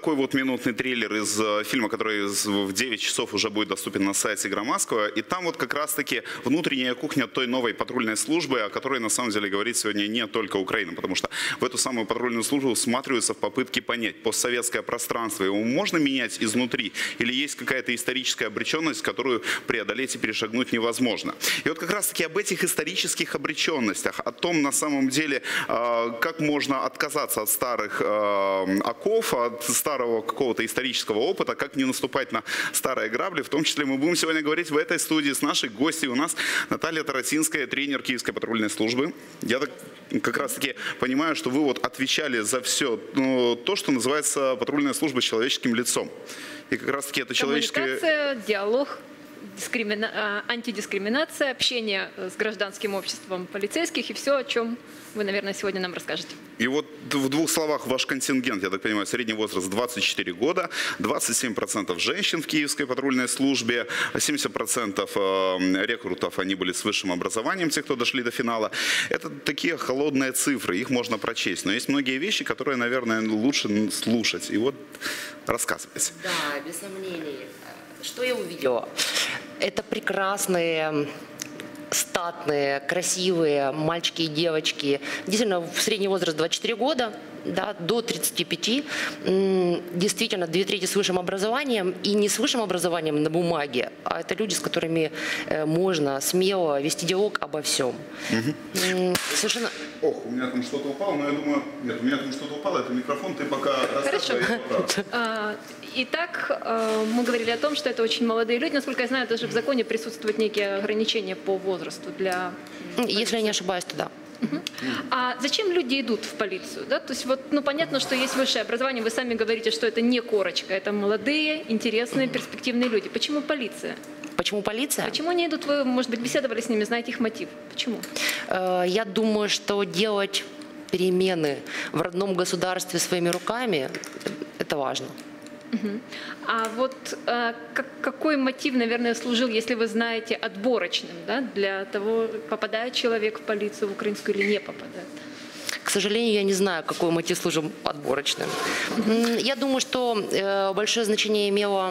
такой вот минутный трейлер из фильма, который в 9 часов уже будет доступен на сайте Громадского. И там вот как раз-таки внутренняя кухня той новой патрульной службы, о которой на самом деле говорит сегодня не только Украина. Потому что в эту самую патрульную службу всматриваются в попытки понять, постсоветское пространство, его можно менять изнутри? Или есть какая-то историческая обреченность, которую преодолеть и перешагнуть невозможно? И вот как раз-таки об этих исторических обреченностях, о том на самом деле, как можно отказаться от старых оков, от старого какого-то исторического опыта, как не наступать на старые грабли. В том числе мы будем сегодня говорить в этой студии с нашей гостьей. У нас Наталья Тарасинская, тренер Киевской патрульной службы. Я так как раз-таки понимаю, что вы вот отвечали за все то, что называется патрульная служба с человеческим лицом. И как раз-таки это человеческое... Коммуникация, диалог, антидискриминация, общение с гражданским обществом полицейских и все, о чем вы, наверное, сегодня нам расскажете. И вот в двух словах ваш контингент, я так понимаю, средний возраст 24 года, 27% женщин в Киевской патрульной службе, 70% рекрутов, они были с высшим образованием, те, кто дошли до финала. Это такие холодные цифры, их можно прочесть, но есть многие вещи, которые, наверное, лучше слушать. И вот рассказывайте. Да, без сомнений. Что я увидела? Это прекрасные, статные, красивые мальчики и девочки. Действительно, в средний возраст 24 года, да, до 35. Действительно, 2/3 с высшим образованием. И не с высшим образованием на бумаге, а это люди, с которыми можно смело вести диалог обо всем. Совершенно... Ох, у меня там что-то упало, но я думаю... Нет, у меня там что-то упало, это микрофон, ты пока рассказывай. Итак, мы говорили о том, что это очень молодые люди. Насколько я знаю, даже в законе присутствуют некие ограничения по возрасту для... Если я не ошибаюсь, то да. А зачем люди идут в полицию? Да? То есть вот, понятно, что есть высшее образование, вы сами говорите, что это не корочка, это молодые, интересные, перспективные люди. Почему полиция? Почему полиция? Почему они идут? Вы, может быть, беседовали с ними, знаете их мотив. Почему? Я думаю, что делать перемены в родном государстве своими руками – это важно. А вот какой мотив, наверное, служил, если вы знаете, отборочным, да, для того, попадает человек в полицию в украинскую или не попадает? К сожалению, я не знаю, какой мотив служил отборочным. Я думаю, что большое значение имела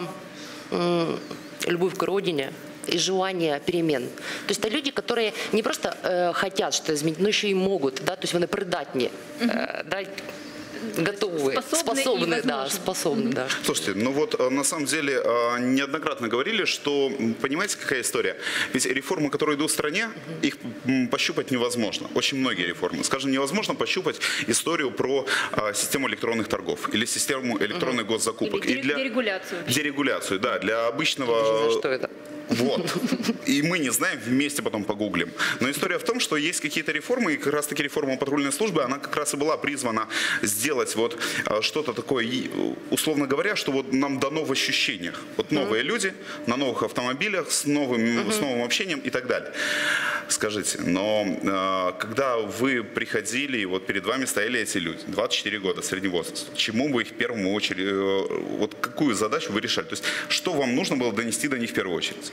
любовь к родине и желание перемен. То есть это люди, которые не просто хотят что-то изменить, но еще и могут. Да? То есть они придатні, да? Готовы, способны, да, способны, да. Слушайте, ну вот на самом деле неоднократно говорили, что, понимаете, какая история? Ведь реформы, которые идут в стране, их пощупать невозможно. Очень многие реформы. Скажем, невозможно пощупать историю про систему электронных торгов или систему электронных госзакупок. Или дерегуляцию. Дерегуляцию, да, для обычного... Я не знаю, что это. Вот. И мы не знаем, вместе потом погуглим. Но история в том, что есть какие-то реформы, и как раз таки реформа патрульной службы, она как раз и была призвана сделать вот что-то такое, условно говоря, что вот нам дано в ощущениях. Вот новые люди на новых автомобилях, с новым общением и так далее. Скажите, но когда вы приходили, и вот перед вами стояли эти люди, 24 года, средний возраст, чему вы их в первую очередь, вот какую задачу вы решали? То есть что вам нужно было донести до них в первую очередь?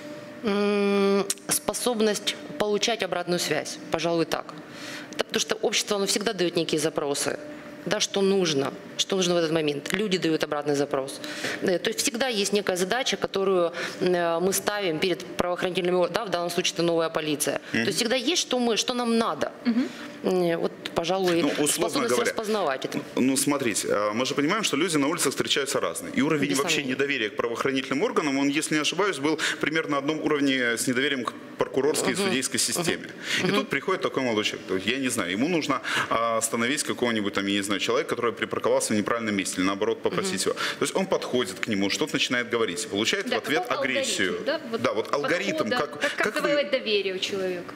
Способность получать обратную связь, пожалуй, так. Потому что общество, оно всегда дает некие запросы. Да, что нужно в этот момент. Люди дают обратный запрос. То есть всегда есть некая задача, которую мы ставим перед правоохранительными органами, да, в данном случае это новая полиция. То есть всегда есть, что нам надо. Вот, пожалуй, способность распознавать это. Ну, смотрите, мы же понимаем, что люди на улицах встречаются разные. И уровень вообще недоверия к правоохранительным органам, он, если не ошибаюсь, был примерно на одном уровне с недоверием к прокурорской и судейской системе. И тут приходит такой молодой человек. Я не знаю, ему нужно остановить какого-нибудь там, я не знаю, человека, который припарковался в неправильном месте, или наоборот попросить его. То есть он подходит к нему, что-то начинает говорить, получает в ответ агрессию. Да, вот алгоритм. Как завоевать доверие у человека?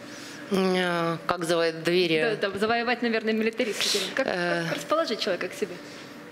Как завоевать доверие? Да, завоевать, наверное, милитаристский термин. Как расположить человека к себе?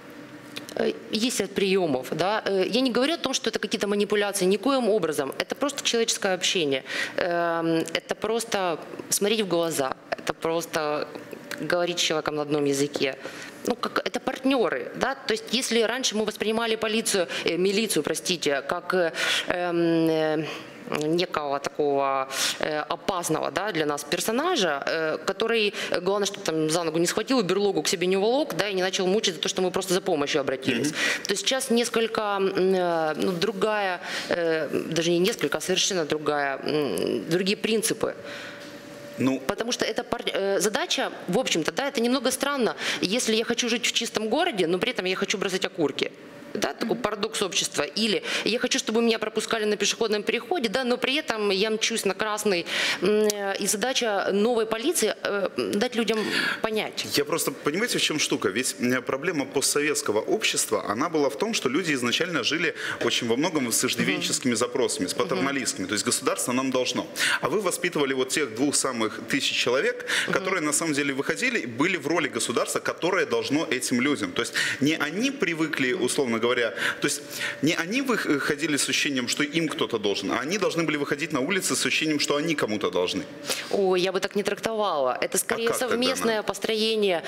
Есть ряд приемов. Да? Я не говорю о том, что это какие-то манипуляции, никоим образом. Это просто человеческое общение. Это просто смотреть в глаза. Это просто говорить с человеком на одном языке. Это партнеры. Да? То есть если раньше мы воспринимали милицию, как некого такого опасного, да, для нас персонажа, который, главное, чтобы там за ногу не схватил, берлогу к себе не уволок, да, и не начал мучить за то, что мы просто за помощью обратились. То есть сейчас несколько другая, даже не несколько, а совершенно другие принципы. Ну, Потому что эта задача, в общем-то, да, это немного странно, если я хочу жить в чистом городе, но при этом я хочу бросать окурки. Да, такой парадокс общества. Или я хочу, чтобы меня пропускали на пешеходном переходе, да, но при этом я мчусь на красный. И задача новой полиции дать людям понять. Я просто, понимаете, в чем штука? Ведь проблема постсоветского общества, она была в том, что люди изначально жили очень во многом с иждивенческими запросами, с патерналистскими. То есть государство нам должно. А вы воспитывали вот тех 2-1000 человек, которые на самом деле выходили, были в роли государства, которое должно этим людям. То есть не они привыкли, условно говоря, то есть не они выходили с ощущением, что им кто-то должен, а они должны были выходить на улицы с ощущением, что они кому-то должны. Ой, я бы так не трактовала. Это скорее совместное построение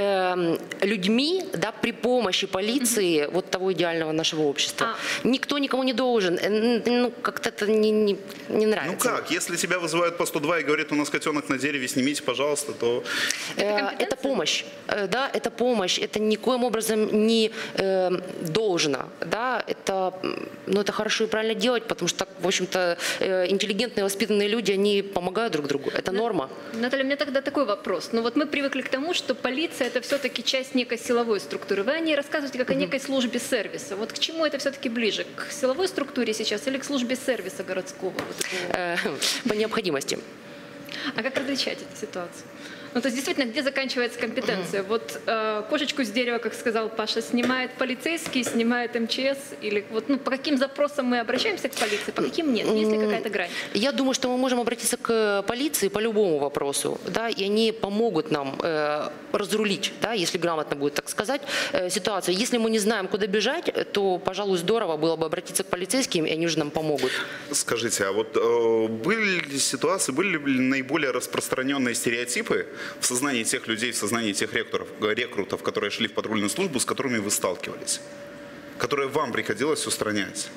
людьми, да, при помощи полиции вот того идеального нашего общества. Никто никому не должен. Ну, как-то это не нравится. Ну как? Если тебя вызывают по 102 и говорят, у нас котенок на дереве, снимите, пожалуйста, то... Это помощь. Да, это помощь. Это никоим образом не должно. Да, это хорошо и правильно делать, потому что, в общем-то, интеллигентные, воспитанные люди, они помогают друг другу. Это норма. Наталья, у меня тогда такой вопрос. Ну вот мы привыкли к тому, что полиция – это все-таки часть некой силовой структуры. Вы о ней рассказываете как о некой службе сервиса. Вот к чему это все-таки ближе? К силовой структуре сейчас или к службе сервиса городского? По необходимости. А как различать эту ситуацию? Ну, то есть, действительно, где заканчивается компетенция? Вот кошечку с дерева, как сказал Паша, снимает полицейский, снимает МЧС? Или вот, ну, по каким запросам мы обращаемся к полиции, по каким нет? Есть ли какая-то грань? Я думаю, что мы можем обратиться к полиции по любому вопросу, да, и они помогут нам разрулить, да, если грамотно будет так сказать, ситуацию. Если мы не знаем, куда бежать, то, пожалуй, здорово было бы обратиться к полицейским, и они уже нам помогут. Скажите, а вот были ли ситуации, были ли наиболее распространенные стереотипы в сознании тех людей, в сознании тех рекрутов, которые шли в патрульную службу, с которыми вы сталкивались, которые вам приходилось устранять?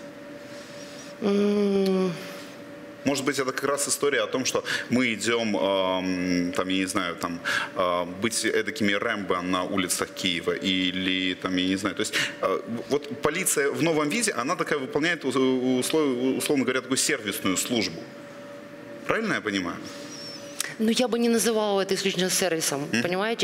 Может быть, это как раз история о том, что мы идем, там, я не знаю, там, быть эдакими Рэмбо на улицах Киева или, там, я не знаю, то есть вот полиция в новом виде, она такая выполняет, условно говоря, такую сервисную службу. Правильно я понимаю? Ну, я бы не называла это исключительно сервисом, понимаете?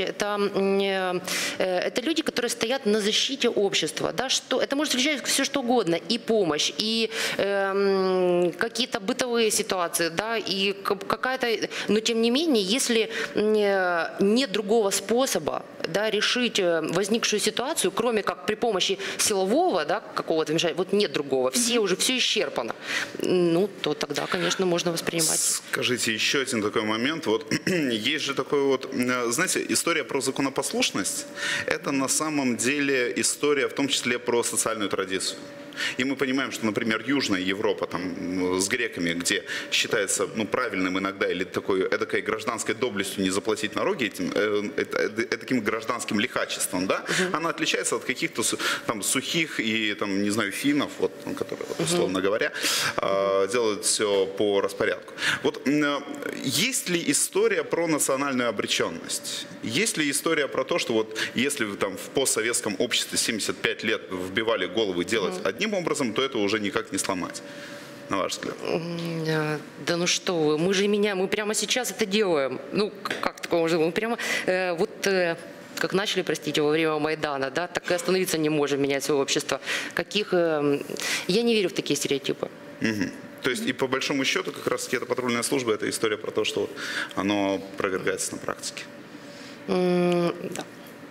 Это люди, которые стоят на защите общества. Да? Это может включать все, что угодно. И помощь, и какие-то бытовые ситуации, да? И какая-то... Но, тем не менее, если нет другого способа, да, решить возникшую ситуацию, кроме как при помощи силового, да, какого-то вмешательства, вот нет другого, все исчерпано, ну, то тогда, конечно, можно воспринимать. Скажите, еще один такой момент. Вот есть же такой вот, знаете, история про законопослушность. Это на самом деле история в том числе про социальную традицию. И мы понимаем, что, например, Южная Европа там, с греками, где считается правильным иногда или такой гражданской доблестью не заплатить налоги, таким гражданским лихачеством, да, она отличается от каких-то там сухих и, там, не знаю, финнов, вот, которые, условно говоря, делают все по распорядку. Вот есть ли история про национальную обреченность? Есть ли история про то, что вот если там в постсоветском обществе 75 лет вбивали головы делать одним образом, то это уже никак не сломать, на ваш взгляд? Да ну что вы, мы прямо сейчас это делаем. Ну, как такое может быть? Мы прямо как начали, простите, во время Майдана, да, так и остановиться не можем менять свое общество. Я не верю в такие стереотипы. То есть и по большому счету как раз-таки эта патрульная служба, это история про то, что оно опровергается на практике. Да.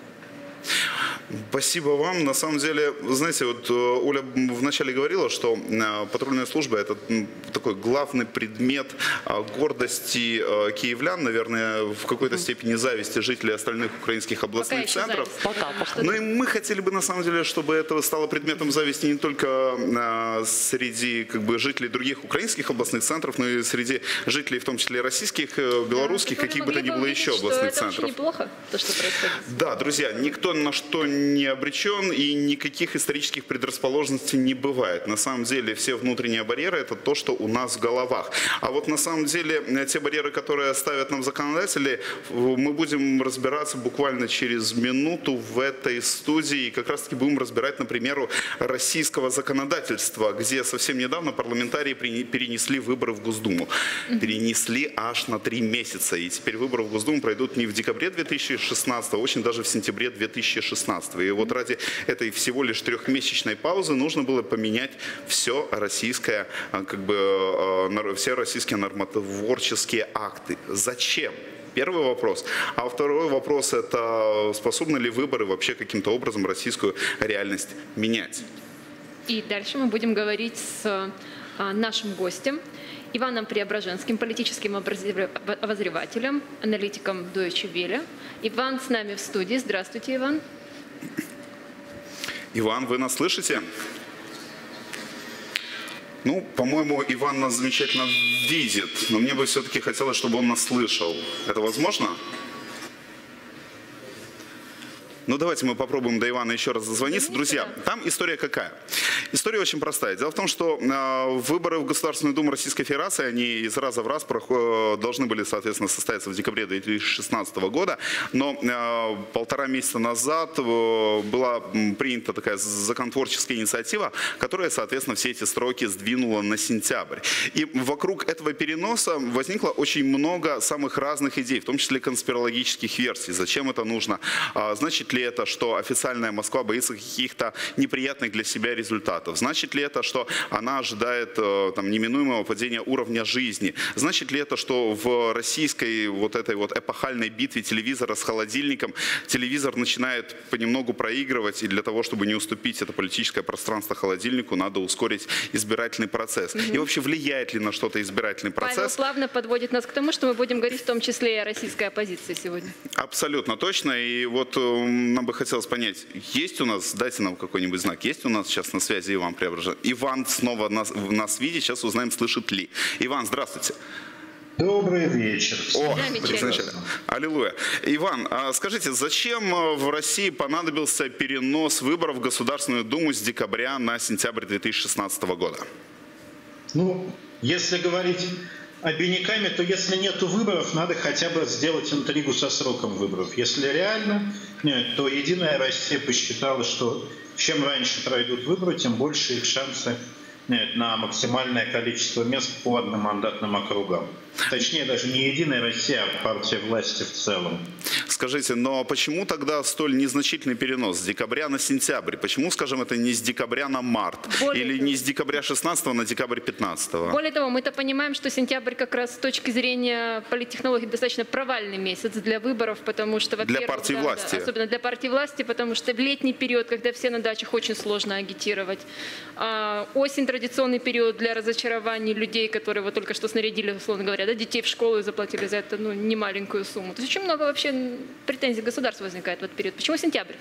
Спасибо вам. На самом деле, знаете, вот Оля вначале говорила, что патрульная служба – это такой главный предмет гордости киевлян, наверное, в какой-то степени зависти жителей остальных украинских областных центров. Пока. Но и мы хотели бы, на самом деле, чтобы это стало предметом зависти не только среди жителей других украинских областных центров, но и среди жителей, в том числе российских, белорусских, каких бы то ни было еще областных центров. Это очень неплохо, то, что происходит. Да, друзья, никто на что не обречен и никаких исторических предрасположенностей не бывает. На самом деле все внутренние барьеры – это то, что у нас в головах. А вот на самом деле те барьеры, которые ставят нам законодатели, мы будем разбираться буквально через минуту в этой студии. И как раз-таки будем разбирать, например, российского законодательства, где совсем недавно парламентарии перенесли выборы в Госдуму. Перенесли аж на 3 месяца. И теперь выборы в Госдуму пройдут не в декабре 2016, а очень даже в сентябре 2016. И вот ради этой всего лишь 3-месячной паузы нужно было поменять все российское, все российские нормотворческие акты. Зачем? Первый вопрос. А второй вопрос – это способны ли выборы вообще каким-то образом российскую реальность менять? И дальше мы будем говорить с нашим гостем Иваном Преображенским, политическим обозревателем, аналитиком Deutsche Welle. Иван с нами в студии. Здравствуйте, Иван. Иван, вы нас слышите? Ну, по-моему, Иван нас замечательно видит, но мне бы все-таки хотелось, чтобы он нас слышал. Это возможно? Ну, давайте мы попробуем до Ивана еще раз дозвониться. Друзья, там история какая? История очень простая. Дело в том, что выборы в Государственную Думу Российской Федерации, они из раза в раз должны были, соответственно, состояться в декабре 2016 года. Но 1,5 месяца назад была принята такая законотворческая инициатива, которая, соответственно, все эти сроки сдвинула на сентябрь. И вокруг этого переноса возникло очень много самых разных идей, в том числе конспирологических версий. Зачем это нужно? Значит ли это, что официальная Москва боится каких-то неприятных для себя результатов? Значит ли это, что она ожидает неминуемого падения уровня жизни? Значит ли это, что в российской вот этой вот эпохальной битве телевизора с холодильником телевизор начинает понемногу проигрывать, и для того, чтобы не уступить это политическое пространство холодильнику, надо ускорить избирательный процесс? И вообще влияет ли на что-то избирательный процесс? Павел плавно подводит нас к тому, что мы будем говорить в том числе и о российской оппозиции сегодня. Абсолютно точно. И вот нам бы хотелось понять, есть у нас, дайте нам какой-нибудь знак, есть у нас сейчас на связи Иван Преображенский? Иван снова нас видит, сейчас узнаем, слышит ли. Иван, здравствуйте. Добрый вечер. О, замечательно. Аллилуйя. Иван, скажите, зачем в России понадобился перенос выборов в Государственную Думу с декабря на сентябрь 2016 года? Ну, если говорить обиняками, то если нет выборов, надо хотя бы сделать интригу со сроком выборов. Если реально, нет, то Единая Россия посчитала, что чем раньше пройдут выборы, тем больше их шансы на максимальное количество мест по одномандатным округам. Точнее, даже не Единая Россия, а партия власти в целом. Скажите, но почему тогда столь незначительный перенос с декабря на сентябрь? Почему, скажем, это не с декабря на март? Или не с декабря 16 на декабрь 15? Более того, мы-то понимаем, что сентябрь как раз с точки зрения политтехнологий достаточно провальный месяц для выборов, потому что, во-первых, для партии власти. Особенно для партии власти, потому что в летний период, когда все на дачах, очень сложно агитировать. Осень – традиционный период для разочарований людей, которые вот только что снарядили, условно говоря, детей в школу и заплатили за это немаленькую сумму. То есть очень много вообще претензий государства возникает в этот период. Почему сентябрь?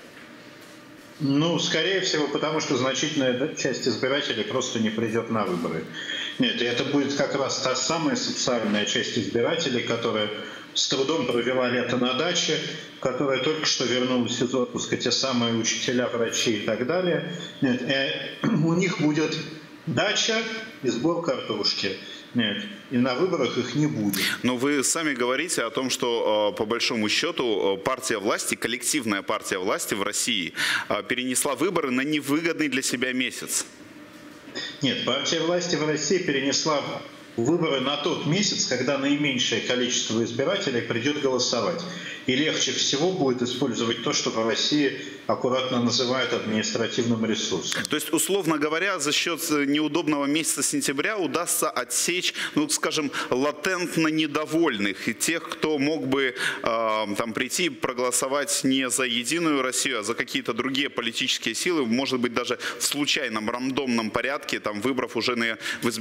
Ну, скорее всего, потому что значительная часть избирателей просто не придет на выборы. Нет, и это будет как раз та самая социальная часть избирателей, которая с трудом провела лето на даче, которая только что вернулась из отпуска, те самые учителя, врачи и так далее. Нет, у них будет дача и сбор картошки. Нет, и на выборах их не будет. Но вы сами говорите о том, что по большому счету партия власти, коллективная партия власти в России перенесла выборы на невыгодный для себя месяц. Нет, партия власти в России перенесла выборы на тот месяц, когда наименьшее количество избирателей придет голосовать. И легче всего будет использовать то, что в России аккуратно называют административным ресурсом. То есть, условно говоря, за счет неудобного месяца сентября удастся отсечь, ну, скажем, латентно недовольных и тех, кто мог бы прийти и проголосовать не за Единую Россию, а за какие-то другие политические силы, может быть, даже в случайном, рандомном порядке, выбрав уже на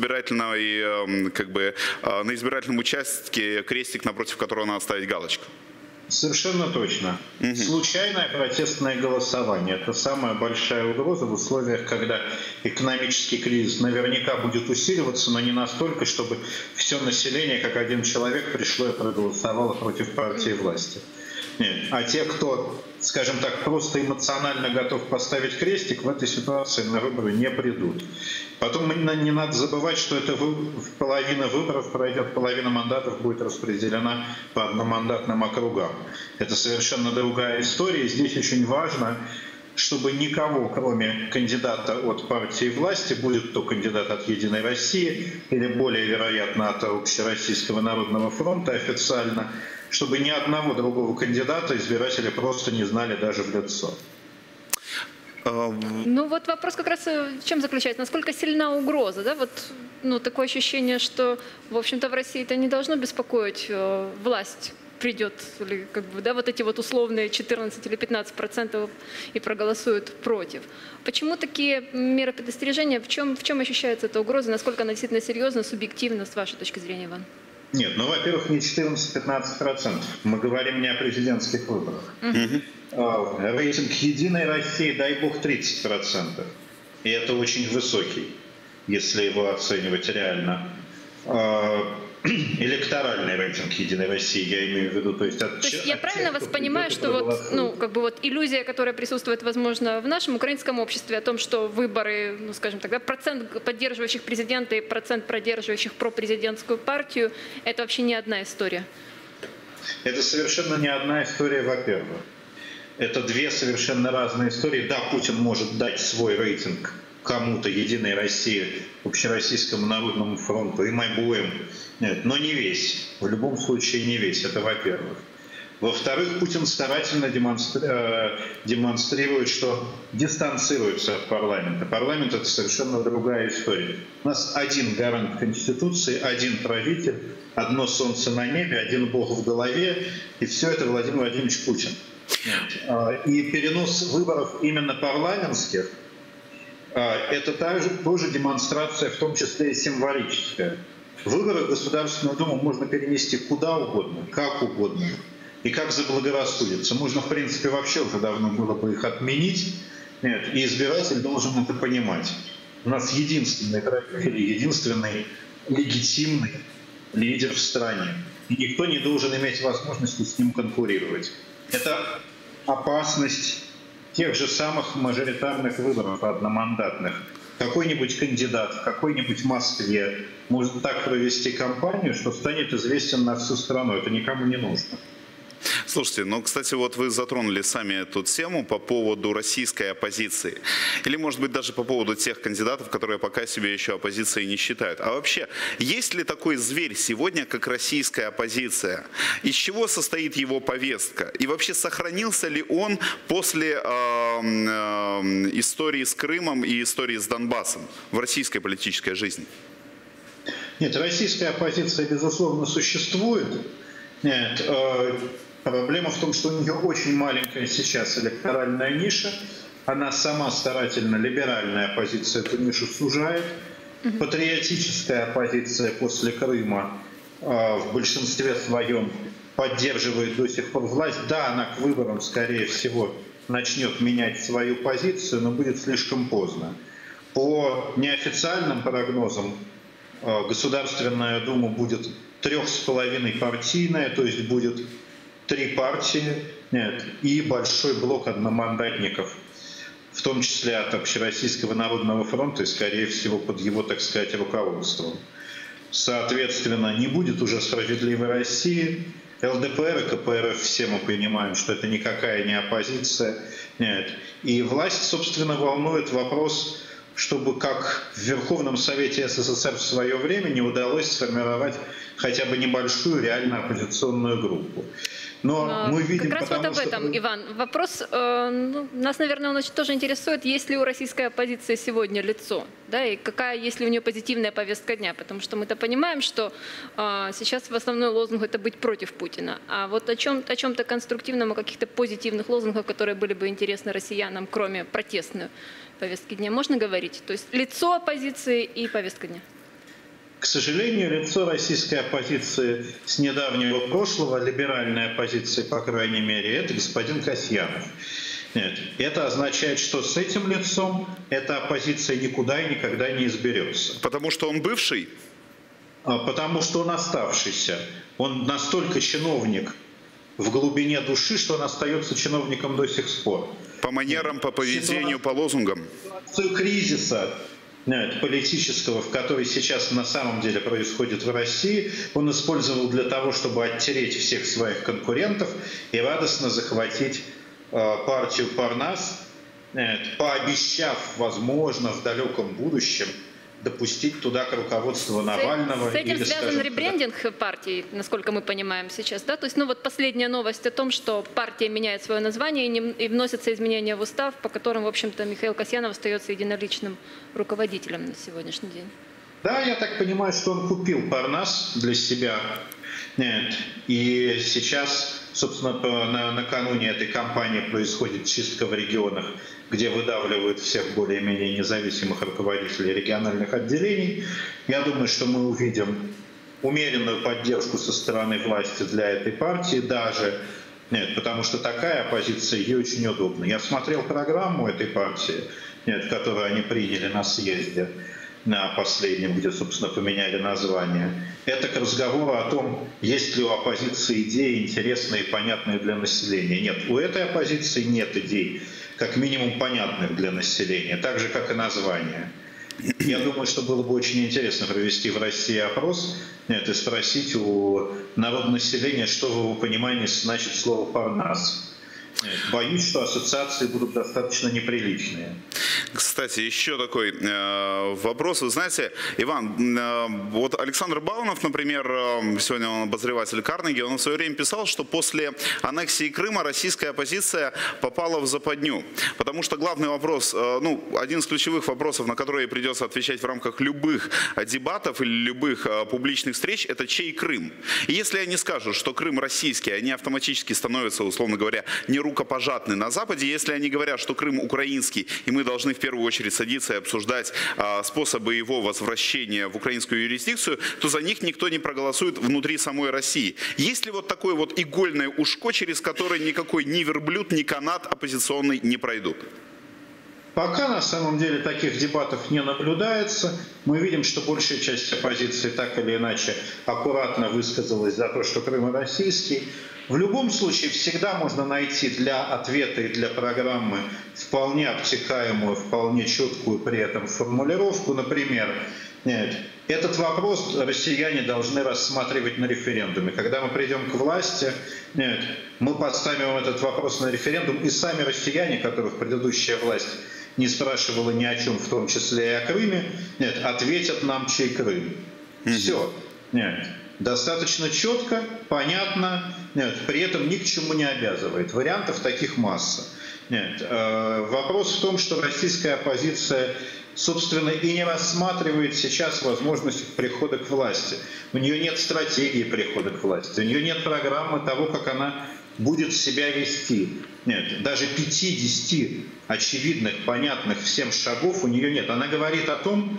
избирательном участке крестик, напротив которого надо ставить галочку. Совершенно точно. Случайное протестное голосование – это самая большая угроза в условиях, когда экономический кризис наверняка будет усиливаться, но не настолько, чтобы все население, как один человек, пришло и проголосовало против партии власти. Нет. А те, кто, скажем так, просто эмоционально готов поставить крестик, в этой ситуации на выборы не придут. Потом не надо забывать, что это половина выборов пройдет, половина мандатов будет распределена по одномандатным округам. Это совершенно другая история. И здесь очень важно, чтобы никого, кроме кандидата от партии власти, будет то кандидат от «Единой России» или более вероятно от Общероссийского народного фронта официально, чтобы ни одного другого кандидата избиратели просто не знали даже в лицо. Ну вот вопрос как раз в чем заключается? Насколько сильна угроза? Да? Вот, ну, такое ощущение, что, в общем-то, в России это не должно беспокоить власть. Придет, или, как бы, да, вот эти вот условные 14 или 15% и проголосуют против. Почему такие меры предостережения? В чем ощущается эта угроза? Насколько она действительно серьезна, субъективна, с вашей точки зрения, Иван? Нет, ну, во-первых, не 14-15%. Мы говорим не о президентских выборах. Рейтинг «Единой России», дай бог, 30%. И это очень высокий, если его оценивать реально. Электоральный рейтинг «Единой России», я имею в виду. То есть я правильно вас понимаю, что вот, ну, как бы вот иллюзия, которая присутствует, возможно, в нашем украинском обществе, о том, что выборы, ну, скажем так, да, процент поддерживающих президента и процент поддерживающих пропрезидентскую партию, это вообще не одна история? Это совершенно не одна история, во-первых. Это две совершенно разные истории. Да, Путин может дать свой рейтинг кому-то, «Единой России», Общероссийскому народному фронту, им обоим, но не весь. В любом случае не весь, это во-первых. Во-вторых, Путин старательно демонстрирует, что дистанцируется от парламента. Парламент — это совершенно другая история. У нас один гарант Конституции, один правитель, одно солнце на небе, один Бог в голове, и все это Владимир Владимирович Путин. И перенос выборов именно парламентских — это тоже демонстрация, в том числе и символическая. Выборы в Государственную Думу можно перенести куда угодно, как угодно и как заблагорассудится. Можно, в принципе, вообще уже давно было бы их отменить, и избиратель должен это понимать. У нас единственный правитель, единственный легитимный лидер в стране. И никто не должен иметь возможности с ним конкурировать. Это опасность тех же самых мажоритарных выборов одномандатных. Какой-нибудь кандидат в какой-нибудь Москве может так провести кампанию, что станет известен на всю страну. Это никому не нужно. Слушайте, ну, кстати, вот вы затронули сами эту тему по поводу российской оппозиции. Или, может быть, даже по поводу тех кандидатов, которые пока себе еще оппозицией не считают. А вообще, есть ли такой зверь сегодня, как российская оппозиция? Из чего состоит его повестка? И вообще, сохранился ли он после истории с Крымом и истории с Донбассом в российской политической жизни? Нет, российская оппозиция, безусловно, существует. Нет, проблема в том, что у нее очень маленькая сейчас электоральная ниша. Она сама старательно, либеральная оппозиция, эту нишу сужает. Патриотическая оппозиция после Крыма в большинстве своем поддерживает до сих пор власть. Да, она к выборам, скорее всего, начнет менять свою позицию, но будет слишком поздно. По неофициальным прогнозам, Государственная Дума будет 3,5-партийная, то есть будет 3 партии и большой блок одномандатников, в том числе от Общероссийского народного фронта и, скорее всего, под его, так сказать, руководством. Соответственно, не будет уже «Справедливой России». ЛДПР и КПРФ, все мы понимаем, что это никакая не оппозиция. И власть, собственно, волнует вопрос, чтобы, как в Верховном Совете СССР в свое время, не удалось сформировать хотя бы небольшую реально оппозиционную группу. Но мы видим, как раз вот об этом, Иван, вопрос, нас, наверное, он тоже интересует, есть ли у российской оппозиции сегодня лицо, да, и какая, есть ли у нее позитивная повестка дня, потому что мы-то понимаем, что сейчас в основной лозунг — это быть против Путина, а вот о чем-то конструктивном, о каких-то позитивных лозунгах, которые были бы интересны россиянам, кроме протестной повестки дня, можно говорить? То есть лицо оппозиции и повестка дня. К сожалению, лицо российской оппозиции с недавнего прошлого, либеральной оппозиции, по крайней мере, это господин Касьянов. Нет. Это означает, что с этим лицом эта оппозиция никуда и никогда не изберется. Потому что он бывший? Потому что он оставшийся. Он настолько чиновник в глубине души, что он остается чиновником до сих пор. По манерам, по поведению, по лозунгам. Ситуацию кризиса политического, в который сейчас на самом деле происходит в России, он использовал для того, чтобы оттереть всех своих конкурентов и радостно захватить партию Парнас, пообещав, возможно, в далеком будущем допустить туда к руководству Навального. С этим или, связан ребрендинг партии, насколько мы понимаем сейчас, да? То есть, ну вот последняя новость о том, что партия меняет свое название и вносятся изменения в устав, по которым, в общем-то, Михаил Касьянов остается единоличным руководителем на сегодняшний день. Да, я так понимаю, что он купил Парнас для себя. И сейчас, собственно, накануне этой кампании происходит чистка в регионах, где выдавливают всех более-менее независимых руководителей региональных отделений. Я думаю, что мы увидим умеренную поддержку со стороны власти для этой партии даже, потому что такая оппозиция ей очень удобна. Я смотрел программу этой партии, которую они приняли на съезде, на последнем, где, собственно, поменяли название. Это к разговору о том, есть ли у оппозиции идеи интересные и понятные для населения. Нет, у этой оппозиции нет идей, как минимум понятных для населения, так же, как и название. Я думаю, что было бы очень интересно провести в России опрос и спросить у народонаселения, что в его понимании значит слово «Парнас». Боюсь, что ассоциации будут достаточно неприличные. Кстати, еще такой вопрос. Вы знаете, Иван, вот Александр Баунов, например, сегодня он обозреватель Карнеги, он в свое время писал, что после аннексии Крыма российская оппозиция попала в западню. Потому что главный вопрос, ну, один из ключевых вопросов, на которые придется отвечать в рамках любых дебатов или любых публичных встреч, это чей Крым. И если они скажут, что Крым российский, они автоматически становятся, условно говоря, нерукопожатны на Западе. Если они говорят, что Крым украинский, и мы должны в первую очередь садиться и обсуждать способы его возвращения в украинскую юрисдикцию, то за них никто не проголосует внутри самой России. Есть ли вот такое вот игольное ушко, через которое никакой ни верблюд, ни канат оппозиционный не пройдут? Пока на самом деле таких дебатов не наблюдается. Мы видим, что большая часть оппозиции так или иначе аккуратно высказалась за то, что Крым российский. В любом случае всегда можно найти для ответа и для программы вполне обтекаемую, вполне четкую при этом формулировку. Например, этот вопрос россияне должны рассматривать на референдуме. Когда мы придем к власти, мы поставим этот вопрос на референдум, и сами россияне, которых предыдущая власть не спрашивала ни о чем, в том числе и о Крыме, ответят нам, чей Крым. Все. Достаточно четко, понятно, при этом ни к чему не обязывает. Вариантов таких масса. Вопрос в том, что российская оппозиция, собственно, и не рассматривает сейчас возможность прихода к власти. У нее нет стратегии прихода к власти, у нее нет программы того, как она будет себя вести. Нет, даже 5-10 очевидных, понятных всем шагов у нее нет. Она говорит о том,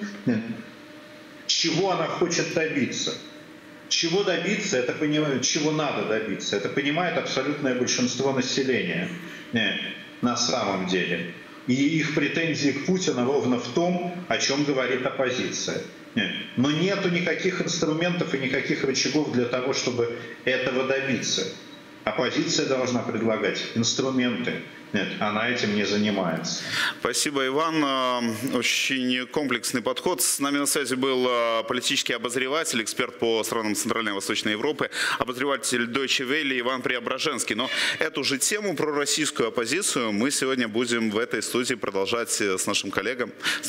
чего она хочет добиться. Чего добиться, это понимает, чего надо добиться, это понимает абсолютное большинство населения на самом деле. И их претензии к Путину ровно в том, о чем говорит оппозиция. Но нету никаких инструментов и никаких рычагов для того, чтобы этого добиться. Оппозиция должна предлагать инструменты. Нет, она этим не занимается. Спасибо, Иван. Очень комплексный подход. С нами на связи был политический обозреватель, эксперт по странам Центральной и Восточной Европы, обозреватель Deutsche Welle Иван Преображенский. Но эту же тему про российскую оппозицию мы сегодня будем в этой студии продолжать с нашим коллегой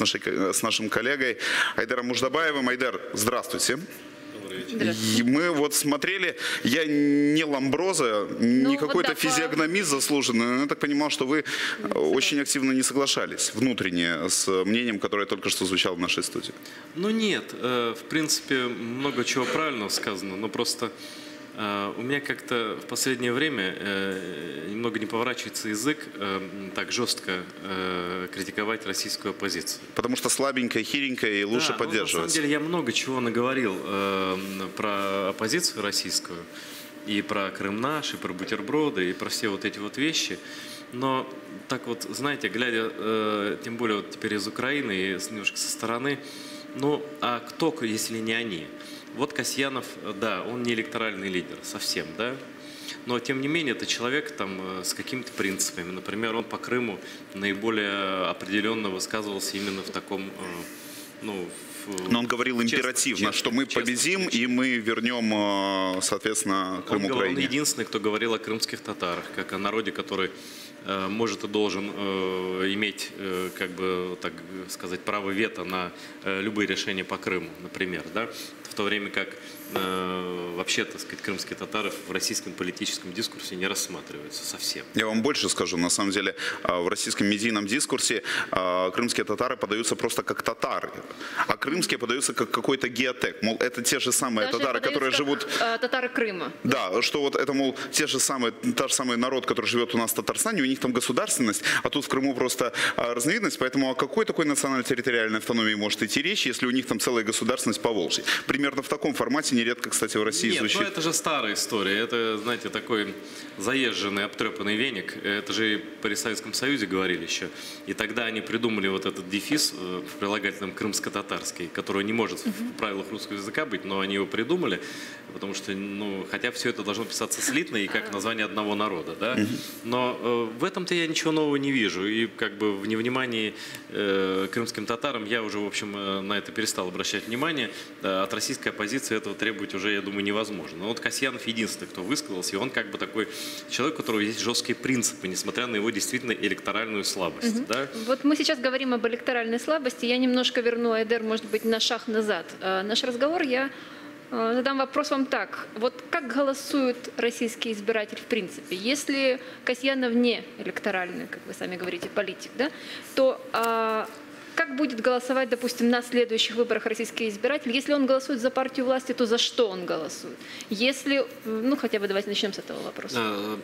Айдаром Муждабаевым. Айдар, здравствуйте. Мы вот смотрели, я не Ламброза, не какой-то физиогномист заслуженный, но я так понимал, что вы очень активно не соглашались внутренне с мнением, которое только что звучало в нашей студии. Ну нет, в принципе, много чего правильного сказано, но просто у меня как-то в последнее время немного не поворачивается язык так жестко критиковать российскую оппозицию. Потому что слабенькая, хиленькая и лучше поддерживать. На самом деле я много чего наговорил про оппозицию российскую, и про Крым наш, и про бутерброды, и про все вот эти вот вещи. Но так вот, знаете, глядя, тем более вот теперь из Украины и немножко со стороны, ну а кто, если не они? Вот Касьянов, да, он не электоральный лидер совсем, да. Но, тем не менее, это человек там, с какими-то принципами. Например, он по Крыму наиболее определенно высказывался именно в таком, ну, но он говорил императивно, что мы победим и мы вернем, соответственно, Крым Украине. Он единственный, кто говорил о крымских татарах, как о народе, который может и должен иметь, как бы, так сказать, право вето на любые решения по Крыму, например, да? В то время как вообще, так сказать, крымские татары в российском политическом дискурсе не рассматриваются совсем. Я вам больше скажу, на самом деле, в российском медийном дискурсе крымские татары подаются просто как татары, а крымские подаются как какой-то геотек. Мол, это те же самые даже татары, которые живут... татары Крыма. Да, что вот это, мол, та же самый народ, который живет у нас в Татарстане, у них там государственность, а тут в Крыму просто разновидность. Поэтому о какой такой национально-территориальной автономии может идти речь, если у них там целая государственность по Волжье? Примерно в таком формате нередко, кстати, в России звучит. Нет, ну это же старая история. Это, знаете, такой заезженный, обтрепанный веник. Это же и при Советском Союзе говорили еще. И тогда они придумали вот этот дефис в прилагательном крымско-татарский, который не может в правилах русского языка быть, но они его придумали, потому что, ну, хотя все это должно писаться слитно и как название одного народа, да. Но в этом-то я ничего нового не вижу. И как бы в невнимании крымским татарам я уже, в общем, на это перестал обращать внимание. От российской оппозиции этого требовать уже, я думаю, невозможно. Но вот Касьянов единственный, кто высказался, и он как бы такой человек, у которого есть жесткие принципы, несмотря на его действительно электоральную слабость. Да? Вот мы сейчас говорим об электоральной слабости. Я немножко верну Айдер, может быть, на шаг назад. Наш разговор я задам вопрос вам так. Вот как голосует российский избиратель в принципе? Если Касьянов не электоральный, как вы сами говорите, политик, да, то как будет голосовать, допустим, на следующих выборах российский избиратель? Если он голосует за партию власти, то за что он голосует? Если, ну, хотя бы давайте начнем с этого вопроса.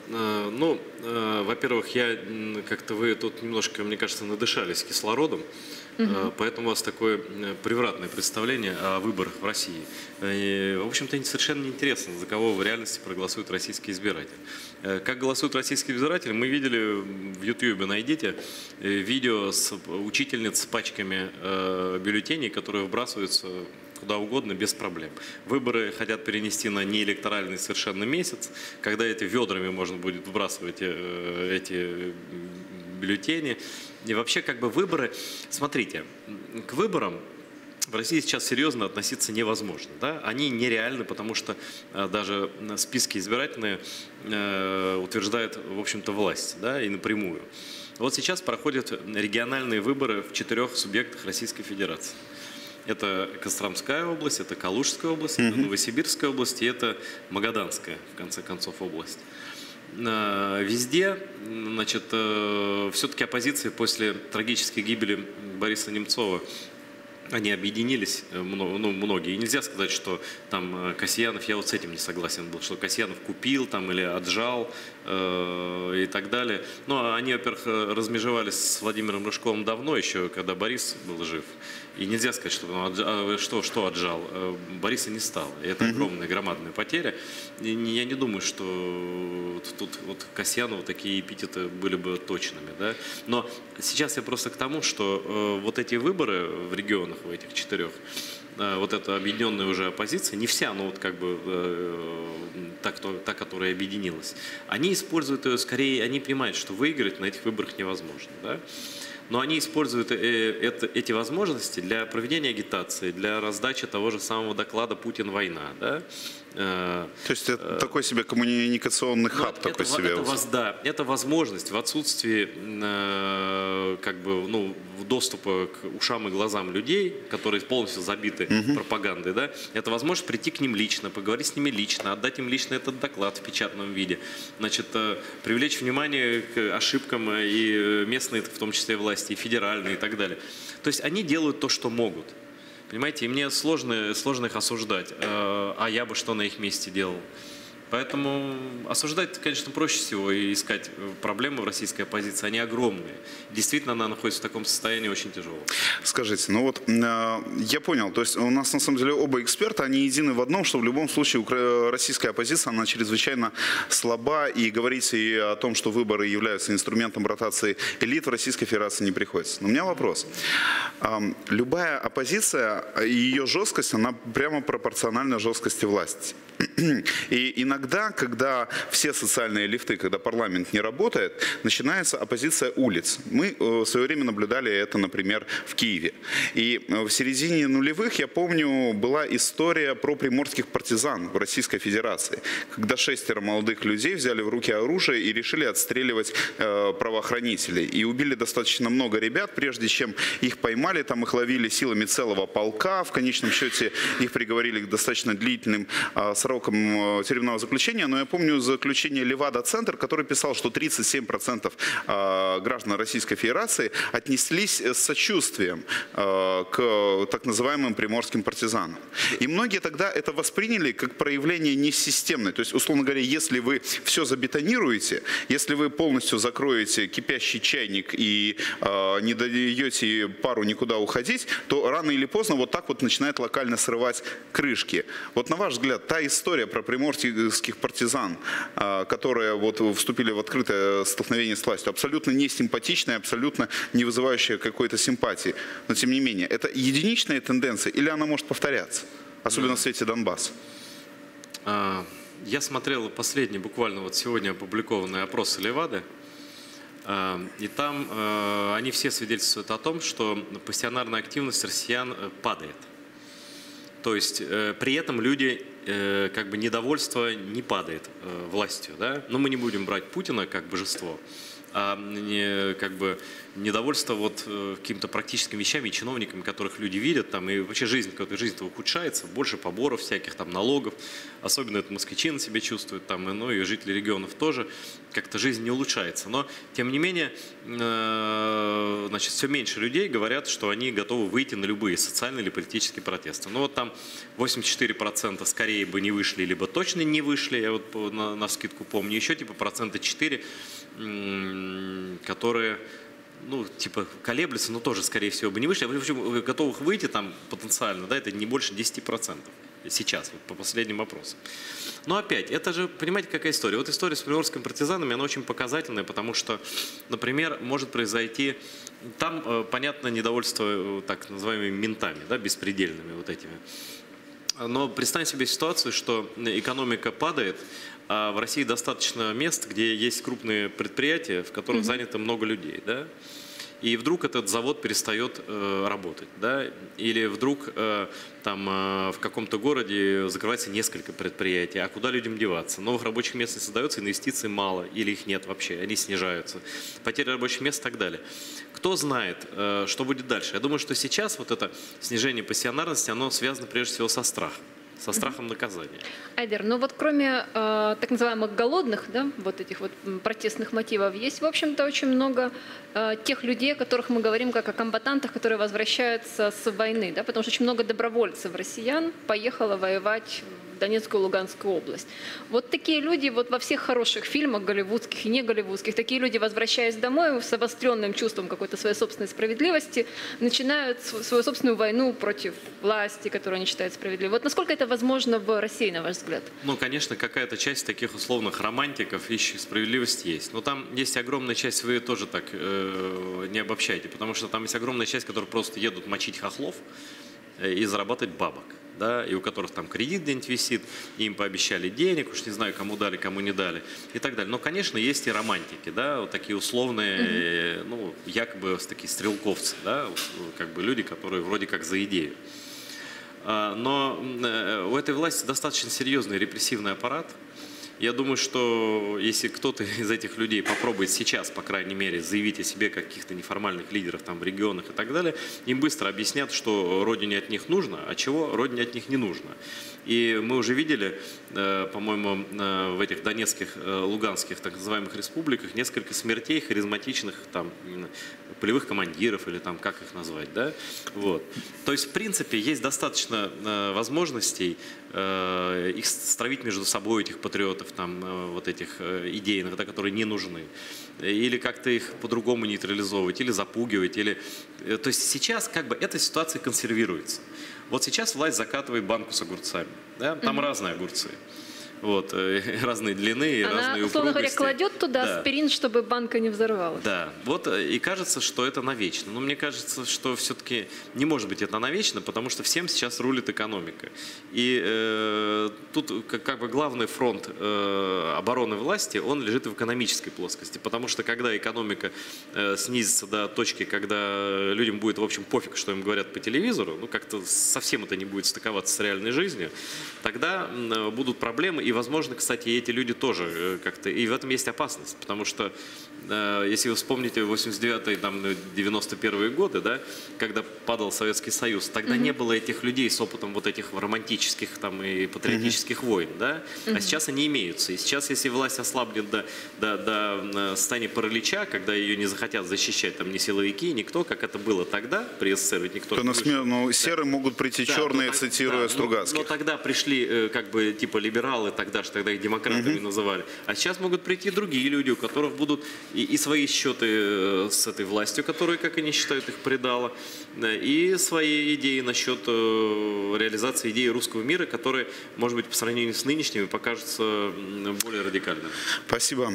Ну, во-первых, как-то вы тут немножко, мне кажется, надышались кислородом. Поэтому у вас такое превратное представление о выборах в России. И, в общем-то, совершенно неинтересно, за кого в реальности проголосует российский избиратель. Как голосует российский избиратель, мы видели в YouTube, найдите видео с учительниц с пачками бюллетеней, которые вбрасываются куда угодно без проблем. Выборы хотят перенести на неэлекторальный совершенно месяц, когда эти ведрами можно будет выбрасывать эти бюллетени. И вообще как бы выборы, смотрите, к выборам в России сейчас серьезно относиться невозможно. Да? Они нереальны, потому что даже списки избирательные утверждает, в общем-то, власть, да, и напрямую. Вот сейчас проходят региональные выборы в 4 субъектах Российской Федерации. Это Костромская область, это Калужская область, это Новосибирская область и это Магаданская, в конце концов, область. Везде, значит, все-таки оппозиция после трагической гибели Бориса Немцова, они объединились, ну, многие. И нельзя сказать, что там Касьянов, я вот с этим не согласен был, что Касьянов купил там или отжал и так далее. Но они, во-первых, размежевались с Владимиром Рыжковым давно, еще когда Борис был жив. И нельзя сказать, что отжал. Бориса не стало. И это огромная, громадная потеря. И я не думаю, что тут вот Касьянову такие эпитеты были бы точными. Да? Но сейчас я просто к тому, что вот эти выборы в регионах, в этих 4, вот эта объединенная уже оппозиция, не вся, но вот как бы та, которая объединилась, они используют ее скорее, они понимают, что выиграть на этих выборах невозможно. Да? Но они используют эти возможности для проведения агитации, для раздачи того же самого доклада «Путин. Война». Да? То есть это такой себе коммуникационный хаб, такой себе. Это возможность в отсутствии как бы, ну, доступа к ушам и глазам людей, которые полностью забиты пропагандой. Да? Это возможность прийти к ним лично, поговорить с ними лично, отдать им лично этот доклад в печатном виде. Значит, привлечь внимание к ошибкам и местные, в том числе власти, и федеральные и так далее. То есть они делают то, что могут. Понимаете, и мне сложно их осуждать, а я бы что на их месте делал. Поэтому осуждать, конечно, проще всего и искать проблемы в российской оппозиции. Они огромные. Действительно, она находится в таком состоянии очень тяжелом. Скажите, ну вот я понял, то есть у нас на самом деле оба эксперта, они едины в одном, что в любом случае российская оппозиция, она чрезвычайно слаба, и говорить и о том, что выборы являются инструментом ротации элит, в Российской Федерации не приходится. Но у меня вопрос. Любая оппозиция и ее жесткость, она прямо пропорциональна жесткости власти. И иногда иногда, когда все социальные лифты, когда парламент не работает, начинается оппозиция улиц. Мы в свое время наблюдали это, например, в Киеве. И в середине нулевых, я помню, была история про приморских партизан в Российской Федерации, когда 6 молодых людей взяли в руки оружие и решили отстреливать правоохранителей. И убили достаточно много ребят, прежде чем их поймали, там их ловили силами целого полка. В конечном счете их приговорили к достаточно длительным срокам тюремного заключения. Но я помню заключение Левада-центр, который писал, что 37% граждан Российской Федерации отнеслись с сочувствием к так называемым приморским партизанам. И многие тогда это восприняли как проявление несистемное. То есть, условно говоря, если вы все забетонируете, если вы полностью закроете кипящий чайник и не даете пару никуда уходить, то рано или поздно вот так вот начинает локально срывать крышки. Вот на ваш взгляд, та история про приморских партизан, которые вот вступили в открытое столкновение с властью, абсолютно не симпатичная, абсолютно не вызывающая какой-то симпатии, но тем не менее, это единичная тенденция или она может повторяться, особенно в свете Донбасса? Я смотрел последний, буквально вот сегодня опубликованный опрос Левады, и там они все свидетельствуют о том, что пассионарная активность россиян падает. То есть при этом люди, как бы недовольство не падает властью, да? Но мы не будем брать Путина как божество, а как бы недовольство вот какими-то практическими вещами и чиновниками, которых люди видят, там, и вообще жизнь-то ухудшается, больше поборов всяких, там, налогов, особенно это москвичи на себе чувствуют, там, ну, и жители регионов тоже, как-то жизнь не улучшается. Но, тем не менее, значит, все меньше людей говорят, что они готовы выйти на любые социальные или политические протесты. Ну, вот там 84% скорее бы не вышли, либо точно не вышли, я вот навскидку помню, еще типа 4%, которые, ну, типа, колеблются, но тоже, скорее всего, бы не вышли. В общем, готовых выйти там потенциально, да, это не больше 10% сейчас, вот, по последним опросам. Но опять, это же, понимаете, какая история? Вот история с приморскими партизанами, она очень показательная, потому что, например, может произойти, там, понятно, недовольство так называемыми ментами, да, беспредельными вот этими. Но представь себе ситуацию, что экономика падает, а в России достаточно мест, где есть крупные предприятия, в которых занято много людей, да? И вдруг этот завод перестает работать, да? Или вдруг там в каком-то городе закрывается несколько предприятий, а куда людям деваться? Новых рабочих мест не создается, инвестиций мало, или их нет вообще, они снижаются, потеря рабочих мест и так далее. Кто знает, что будет дальше? Я думаю, что сейчас вот это снижение пассионарности, оно связано прежде всего со страхом наказания. Айдар, ну вот кроме так называемых голодных, да, вот этих вот протестных мотивов, есть, в общем-то, очень много тех людей, о которых мы говорим как о комбатантах, которые возвращаются с войны, да, потому что очень много добровольцев россиян поехало воевать в Донецкую и Луганскую область. Вот такие люди вот во всех хороших фильмах, голливудских и не голливудских, такие люди, возвращаясь домой с обостренным чувством какой-то своей собственной справедливости, начинают свою собственную войну против власти, которую они считают справедливой. Вот насколько это возможно в России, на ваш взгляд? Ну, конечно, какая-то часть таких условных романтиков, ищущих справедливость, есть. Но там есть огромная часть, вы тоже так не обобщайте, потому что там есть огромная часть, которые просто едут мочить хохлов и зарабатывать бабок. Да, и у которых там кредит где-нибудь висит, им пообещали денег, уж не знаю, кому дали, кому не дали, и так далее. Но, конечно, есть и романтики, да, вот такие условные, ну, якобы такие стрелковцы, да, как бы люди, которые вроде как за идею. Но у этой власти достаточно серьезный репрессивный аппарат. Я думаю, что если кто-то из этих людей попробует сейчас, по крайней мере, заявить о себе каких-то неформальных лидеров там в регионах и так далее, им быстро объяснят, что Родине от них нужно, а чего Родине от них не нужно. И мы уже видели, по-моему, в этих донецких, луганских так называемых республиках несколько смертей харизматичных там полевых командиров или там как их назвать, да? Вот. То есть, в принципе, есть достаточно возможностей их стравить между собой, этих патриотов, там, вот этих идейных, да, которые не нужны. Или как-то их по-другому нейтрализовывать, или запугивать. Или... То есть сейчас как бы эта ситуация консервируется. Вот сейчас власть закатывает банку с огурцами. Да? Там разные огурцы. вот, разные длины и разные Она, условно говоря, упругости. кладет туда Да. аспирин, чтобы банка не взорвалась. Да, вот и кажется, что это навечно. Но мне кажется, что все-таки не может быть это навечно, потому что всем сейчас рулит экономика. И тут как бы главный фронт обороны власти, он лежит в экономической плоскости. Потому что когда экономика снизится до точки, когда людям будет, в общем, пофиг, что им говорят по телевизору, ну как-то совсем это не будет стыковаться с реальной жизнью, тогда будут проблемы. И, возможно, кстати, эти люди тоже как-то... И в этом есть опасность, потому что если вы вспомните 89-й, там, 91-е годы, да, когда падал Советский Союз, тогда не было этих людей с опытом вот этих романтических там, и патриотических войн, да, а сейчас они имеются. И сейчас, если власть ослабнет до состояния паралича, когда ее не захотят защищать там ни силовики, никто, как это было тогда при СССР, ведь никто... То на смену серым могут прийти черные, цитируя Стругацких. Но тогда пришли как бы типа либералы, тогда их демократами называли. А сейчас могут прийти другие люди, у которых будут и свои счеты с этой властью, которая, как они считают, их предала, и свои идеи насчет реализации идеи русского мира, которые, может быть, по сравнению с нынешними, покажутся более радикальными. Спасибо.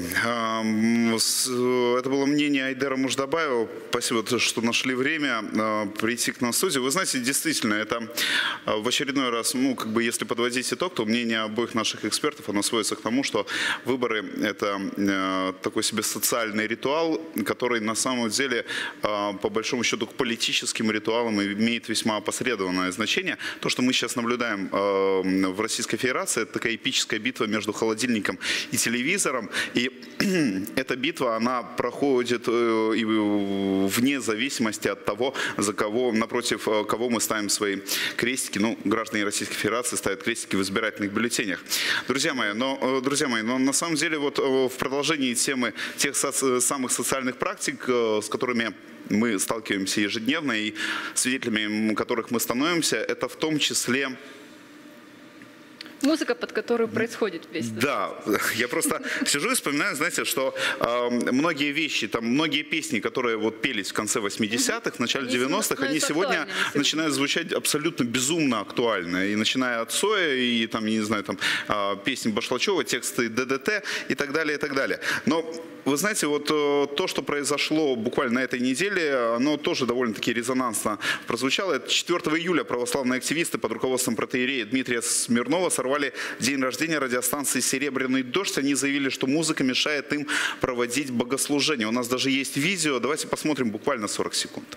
Это было мнение Айдера Муждабаева. Спасибо, что нашли время прийти к нам в студию. Вы знаете, действительно, это в очередной раз, ну, как бы, если подводить итог, то мнение обоих наших экспертов, оно сводится к тому, что выборы – это такой себе социальный ритуал, который на самом деле, по большому счету, к политическим ритуалам имеет весьма опосредованное значение. То, что мы сейчас наблюдаем в Российской Федерации, это такая эпическая битва между холодильником и телевизором. И эта битва, она проходит вне зависимости от того, за кого, напротив кого мы ставим свои крестики. Ну, граждане Российской Федерации ставят крестики в избирательных бюллетенях. Друзья мои, но на самом деле вот в продолжении темы тех самых социальных практик, с которыми мы сталкиваемся ежедневно и свидетелями которых мы становимся, это в том числе... Музыка, под которую происходит весь. Да, я просто сижу и вспоминаю, знаете, что многие вещи, там, многие песни, которые вот пелись в конце 80-х, в начале 90-х, они сегодня начинают звучать абсолютно безумно актуально. И начиная от Цоя, и там, я не знаю, там, песни Башлачева, тексты ДДТ и так далее, и так далее. Но вы знаете, вот то, что произошло буквально на этой неделе, оно тоже довольно-таки резонансно прозвучало. Это 4 июля православные активисты под руководством протоиерея Дмитрия Смирнова сорвали день рождения радиостанции «Серебряный дождь». Они заявили, что музыка мешает им проводить богослужение. У нас даже есть видео. Давайте посмотрим буквально 40 секунд.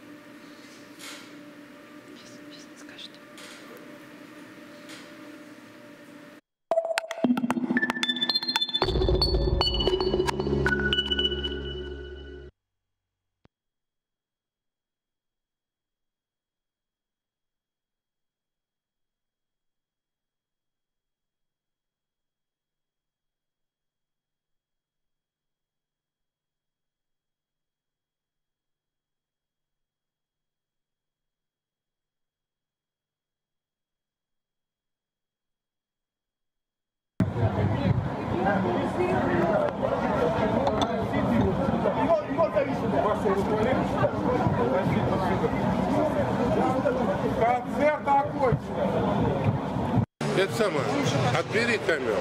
Концерт окончен. Это самое. Отбери камеру.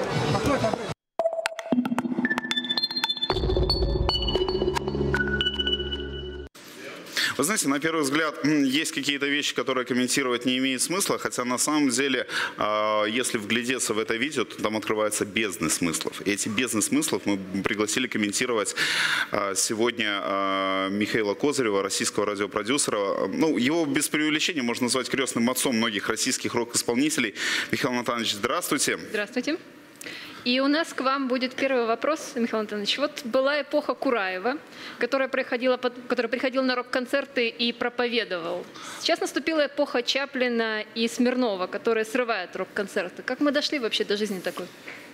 Вы знаете, на первый взгляд, есть какие-то вещи, которые комментировать не имеет смысла, хотя на самом деле, если вглядеться в это видео, то там открывается бездны смыслов. И эти бездны смыслов мы пригласили комментировать сегодня Михаила Козырева, российского радиопродюсера. Ну, его без преувеличения можно назвать крестным отцом многих российских рок-исполнителей. Михаил Натанович, здравствуйте. Здравствуйте. И у нас к вам будет первый вопрос, Михаил Антонович. Вот была эпоха Кураева, который приходил на рок-концерты и проповедовал. Сейчас наступила эпоха Чаплина и Смирнова, которые срывают рок-концерты. Как мы дошли вообще до жизни такой?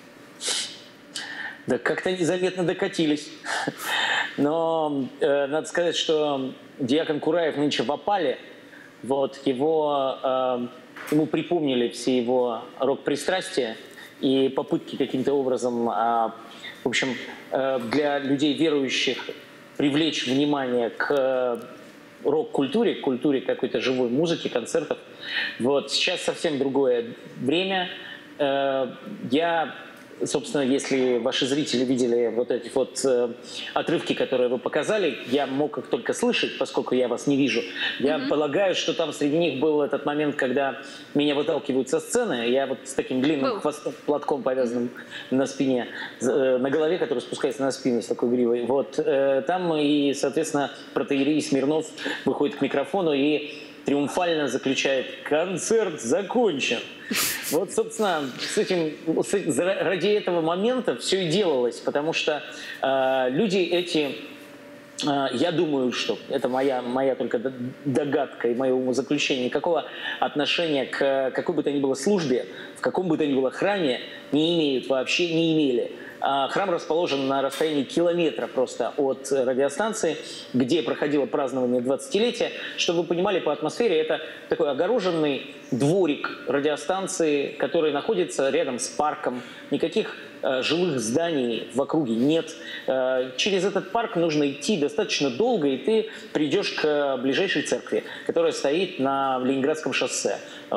Да как-то незаметно докатились. Но надо сказать, что диакон Кураев нынче в опале. Вот, ему припомнили все его рок-пристрастия и попытки каким-то образом, в общем, для людей верующих привлечь внимание к рок-культуре, к культуре какой-то живой музыки, концертов. Вот. Сейчас совсем другое время. Я собственно, если ваши зрители видели вот эти вот отрывки, которые вы показали, я мог их только слышать, поскольку я вас не вижу. Я полагаю, что там среди них был этот момент, когда меня выталкивают со сцены. Я вот с таким длинным хвостом, платком повязанным на спине, на голове, который спускается на спину с такой гривой. Вот там и, соответственно, протоиерей Смирнов выходит к микрофону и триумфально заключает: концерт закончен. Вот, собственно, ради этого момента все и делалось, потому что люди эти, я думаю, что это моя только догадка и мое умозаключение, никакого отношения к какой бы то ни было службе, в каком бы то ни было храме не имеют, вообще не имели. Храм расположен на расстоянии километра просто от радиостанции, где проходило празднование 20-летия. Чтобы вы понимали, по атмосфере это такой огороженный дворик радиостанции, который находится рядом с парком. Никаких жилых зданий в округе нет. Через этот парк нужно идти достаточно долго, и ты придешь к ближайшей церкви, которая стоит на Ленинградском шоссе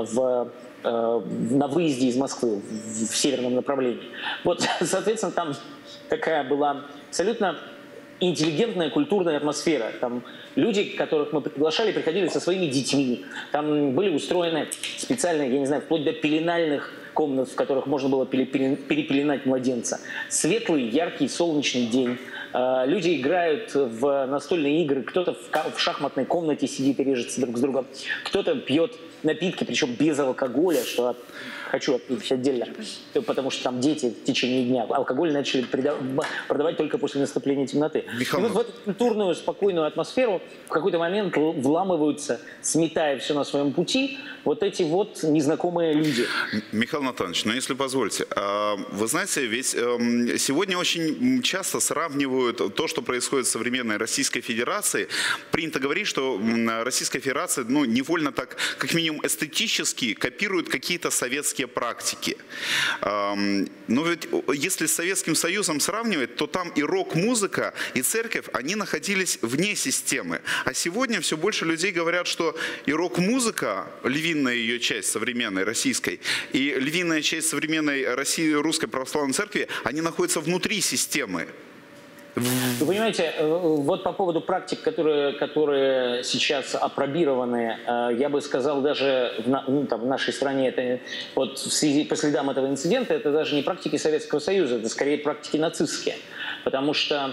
на выезде из Москвы в северном направлении. Вот, соответственно, там такая была абсолютно интеллигентная культурная атмосфера. Там люди, которых мы приглашали, приходили со своими детьми. Там были устроены специальные, я не знаю, вплоть до пеленальных комнат, в которых можно было перепеленать младенца. Светлый, яркий, солнечный день. Люди играют в настольные игры, кто-то в шахматной комнате сидит и режется друг с другом, кто-то пьет напитки, причем без алкоголя, что хочу отметить отдельно, потому что там дети в течение дня. Алкоголь начали продавать только после наступления темноты. И вот в эту культурную, спокойную атмосферу в какой-то момент вламываются, сметая все на своем пути, вот эти вот незнакомые люди. Михаил Натанович, если позволите, вы знаете, ведь сегодня очень часто сравнивают то, что происходит в современной Российской Федерации. Принято говорить, что Российская Федерация невольно так, как минимум эстетически, копирует какие-то советские практики. Но ведь если с Советским Союзом сравнивать, то там и рок-музыка, и церковь, они находились вне системы. А сегодня все больше людей говорят, что и рок-музыка, львиная ее часть современной российской, и львиная часть современной русской православной церкви, они находятся внутри системы. Вы понимаете, вот по поводу практик, которые сейчас апробированы, я бы сказал, даже в нашей стране, это, вот по следам этого инцидента, это даже не практики Советского Союза, это скорее практики нацистские. Потому что,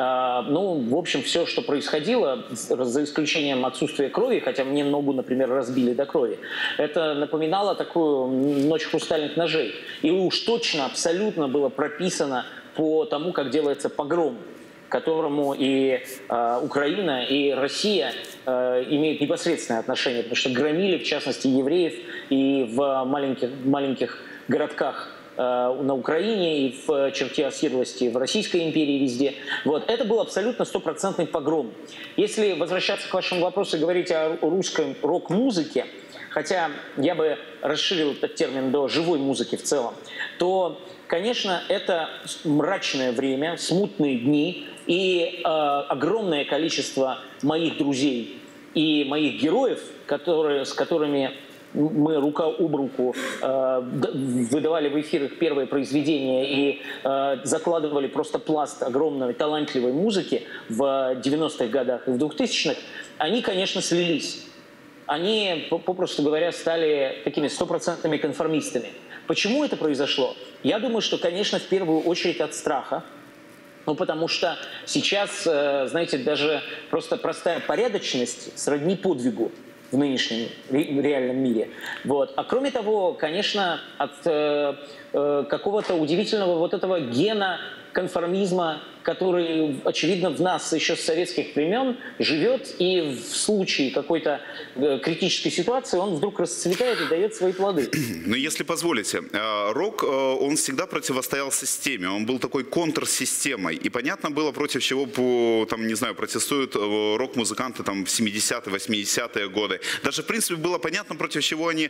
в общем, все, что происходило, за исключением отсутствия крови, хотя мне ногу, например, разбили до крови, это напоминало такую ночь хрустальных ножей. И уж точно, абсолютно было прописано по тому, как делается погром, к которому и Украина, и Россия имеют непосредственное отношение, потому что громили, в частности, евреев и в маленьких городках на Украине, и в черте оседлости в Российской империи, везде. Вот. Это был абсолютно стопроцентный погром. Если возвращаться к вашему вопросу и говорить о русской рок-музыке, хотя я бы расширил этот термин до живой музыки в целом, то, конечно, это мрачное время, смутные дни, и огромное количество моих друзей и моих героев, с которыми мы рука об руку выдавали в эфир их первые произведения и закладывали просто пласт огромной талантливой музыки в 90-х годах и в 2000-х, они, конечно, слились. Они, попросту говоря, стали такими стопроцентными конформистами. Почему это произошло? Я думаю, что, конечно, в первую очередь от страха. Потому что сейчас, знаете, даже просто простая порядочность сродни подвигу в нынешнем реальном мире. Вот. А кроме того, конечно, от какого-то удивительного вот этого гена конформизма, который, очевидно, в нас еще с советских времен живет, и в случае какой-то критической ситуации он вдруг расцветает и дает свои плоды. Но если позволите, рок, он всегда противостоял системе, он был такой контрсистемой, и понятно было, против чего, протестуют рок-музыканты в 70-е, 80-е годы. Даже, в принципе, было понятно, против чего они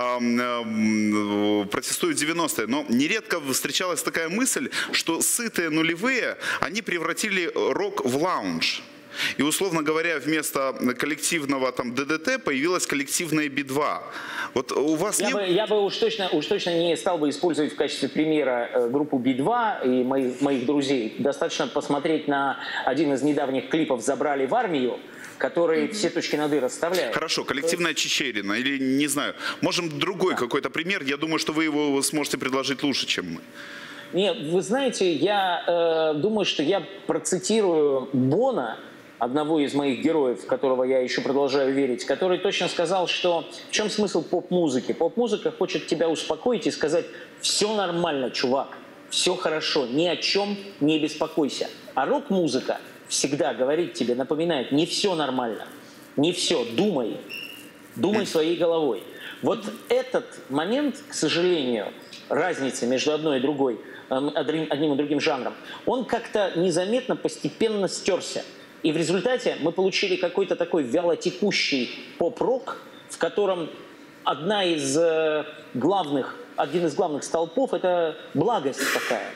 протестуют в 90-е. Но нередко встречалась такая мысль, что сытые нулевые, они превратили рок в лаунж. И, условно говоря, вместо коллективного там ДДТ появилась коллективная Би-2. Вот у вас я бы уж точно не стал бы использовать в качестве примера группу Би-2 и моих друзей. Достаточно посмотреть на один из недавних клипов «Забрали в армию», который все точки над «и» расставляет. Хорошо, коллективная Чичерина или, не знаю, можем другой какой-то пример. Я думаю, что вы его сможете предложить лучше, чем мы. Нет, вы знаете, я думаю, что я процитирую Бона, одного из моих героев, в которого я еще продолжаю верить, который точно сказал, что в чем смысл поп-музыки? Поп-музыка хочет тебя успокоить и сказать: все нормально, чувак, все хорошо, ни о чем не беспокойся. А рок-музыка всегда говорит тебе, напоминает: не все нормально, не все, думай своей головой. Вот этот момент, к сожалению, разница между одной и другой, одним и другим жанром, он как-то незаметно, постепенно стерся. И в результате мы получили какой-то такой вялотекущий поп-рок, в котором один из главных столпов – это благость такая.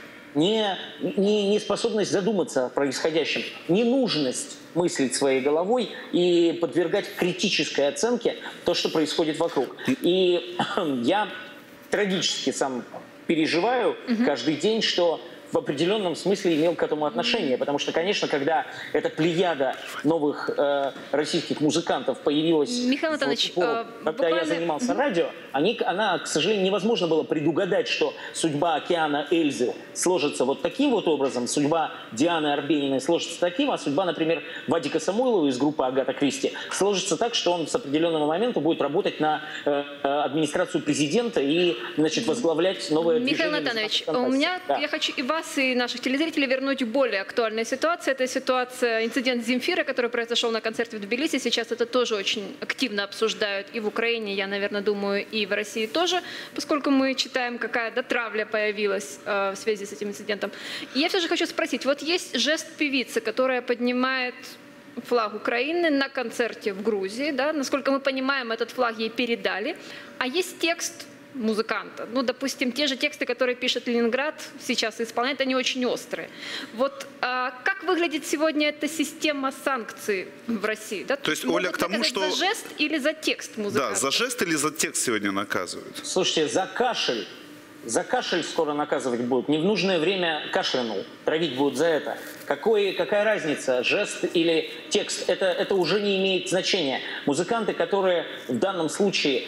Не способность задуматься о происходящем, ненужность мыслить своей головой и подвергать критической оценке то, что происходит вокруг. И я трагически сам переживаю каждый день, что в определенном смысле имел к этому отношение. Потому что, конечно, когда эта плеяда новых российских музыкантов появилась, Михаил Анатольевич, когда я занимался радио, она, к сожалению, невозможно было предугадать, что судьба Океана Эльзы сложится вот таким вот образом, судьба Дианы Арбениной сложится таким, а судьба, например, Вадика Самойлова из группы Агата Кристи сложится так, что он с определенного момента будет работать на администрацию президента и, значит, возглавлять новое движение. Михаил Анатольевич, у меня, я хочу и вас, и наших телезрителей вернуть к более актуальной ситуации. Это ситуация, инцидент Земфиры, который произошел на концерте в Тбилиси. Сейчас это тоже очень активно обсуждают и в Украине, я, наверное, думаю, и в России тоже, поскольку мы читаем, какая травля появилась в связи с этим инцидентом. И я все же хочу спросить, вот есть жест певицы, которая поднимает флаг Украины на концерте в Грузии, да? Насколько мы понимаем, этот флаг ей передали, а есть текст музыканта. Ну, допустим, те же тексты, которые пишет Ленинград, сейчас исполняет, они очень острые. Вот как выглядит сегодня эта система санкций в России? Да? То есть, Оля, к тому, что... За жест или за текст музыканта? Да, за жест или за текст сегодня наказывают? Слушайте, за кашель скоро наказывать будут. Не в нужное время кашлянул. Травить будут за это. Какая разница, жест или текст? Это уже не имеет значения. Музыканты, которые в данном случае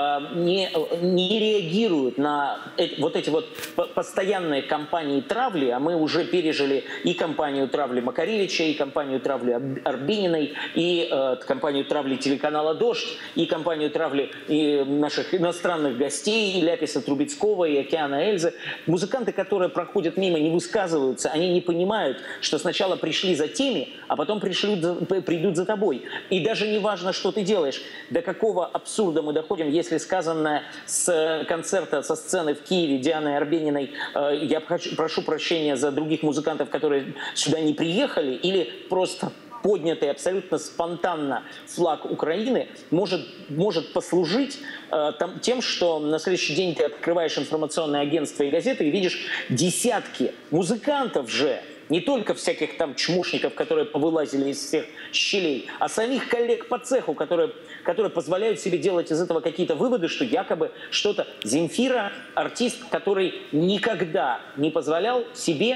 не реагируют на вот эти вот постоянные кампании травли, а мы уже пережили и кампанию травли Макаревича, и кампанию травли Арбениной, и кампанию травли телеканала «Дождь», и кампанию травли и наших иностранных гостей, и Ляписа Трубецкого, и Океана Эльзы. Музыканты, которые проходят мимо, не высказываются, они не понимают, что сначала пришли за теми, а потом придут за тобой. И даже не важно, что ты делаешь. До какого абсурда мы доходим, если сказанное с концерта, со сцены в Киеве Дианы Арбениной, я прошу прощения за других музыкантов, которые сюда не приехали, или просто поднятый абсолютно спонтанно флаг Украины может послужить тем, что на следующий день ты открываешь информационное агентство и газеты и видишь десятки музыкантов же, не только всяких там чмошников, которые повылазили из всех щелей, а самих коллег по цеху, которые позволяют себе делать из этого какие-то выводы, что якобы что-то... Земфира – артист, который никогда не позволял себе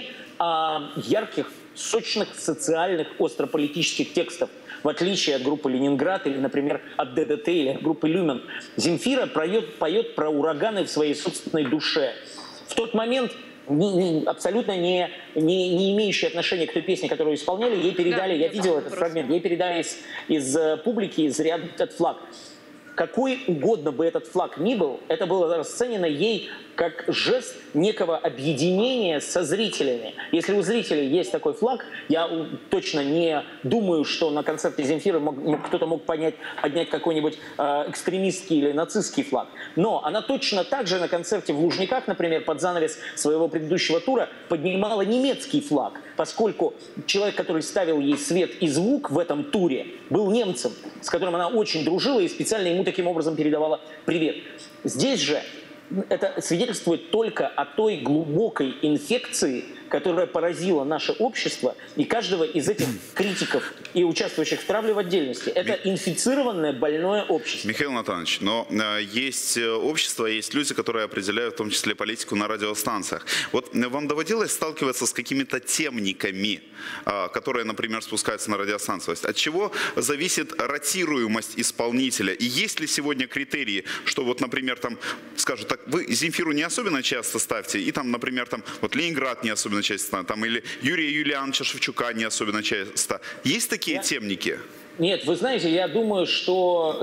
ярких, сочных, социальных, острополитических текстов, в отличие от группы «Ленинград» или, например, от ДДТ или от группы «Люмен». Земфира поет про ураганы в своей собственной душе. В тот момент абсолютно не имеющие отношения к той песне, которую исполняли, ей передали, я видел этот фрагмент, ей передали из публики, из ряда этот флаг. Какой угодно бы этот флаг ни был, это было расценено ей как жест некого объединения со зрителями. Если у зрителей есть такой флаг, я точно не думаю, что на концерте Земфиры кто-то мог поднять какой-нибудь экстремистский или нацистский флаг. Но она точно так же на концерте в Лужниках, например, под занавес своего предыдущего тура поднимала немецкий флаг, поскольку человек, который ставил ей свет и звук в этом туре, был немцем, с которым она очень дружила и специально ему таким образом передавала привет. Здесь же это свидетельствует только о той глубокой инфекции, которая поразила наше общество и каждого из этих критиков и участвующих в травле в отдельности. Это инфицированное, больное общество. Михаил Натанович, но есть общество, есть люди, которые определяют в том числе политику на радиостанциях. Вот вам доводилось сталкиваться с какими-то темниками, которые, например, спускаются на радиостанцию? От чего зависит ротируемость исполнителя? И есть ли сегодня критерии, что вот, например, там скажут, так, вы Земфиру не особенно часто ставьте, и там, например, там вот Ленинград не особенно часто, там, или Юрия Юлиановича Шевчука не особенно часто. Есть такие темники? Нет, вы знаете, я думаю, что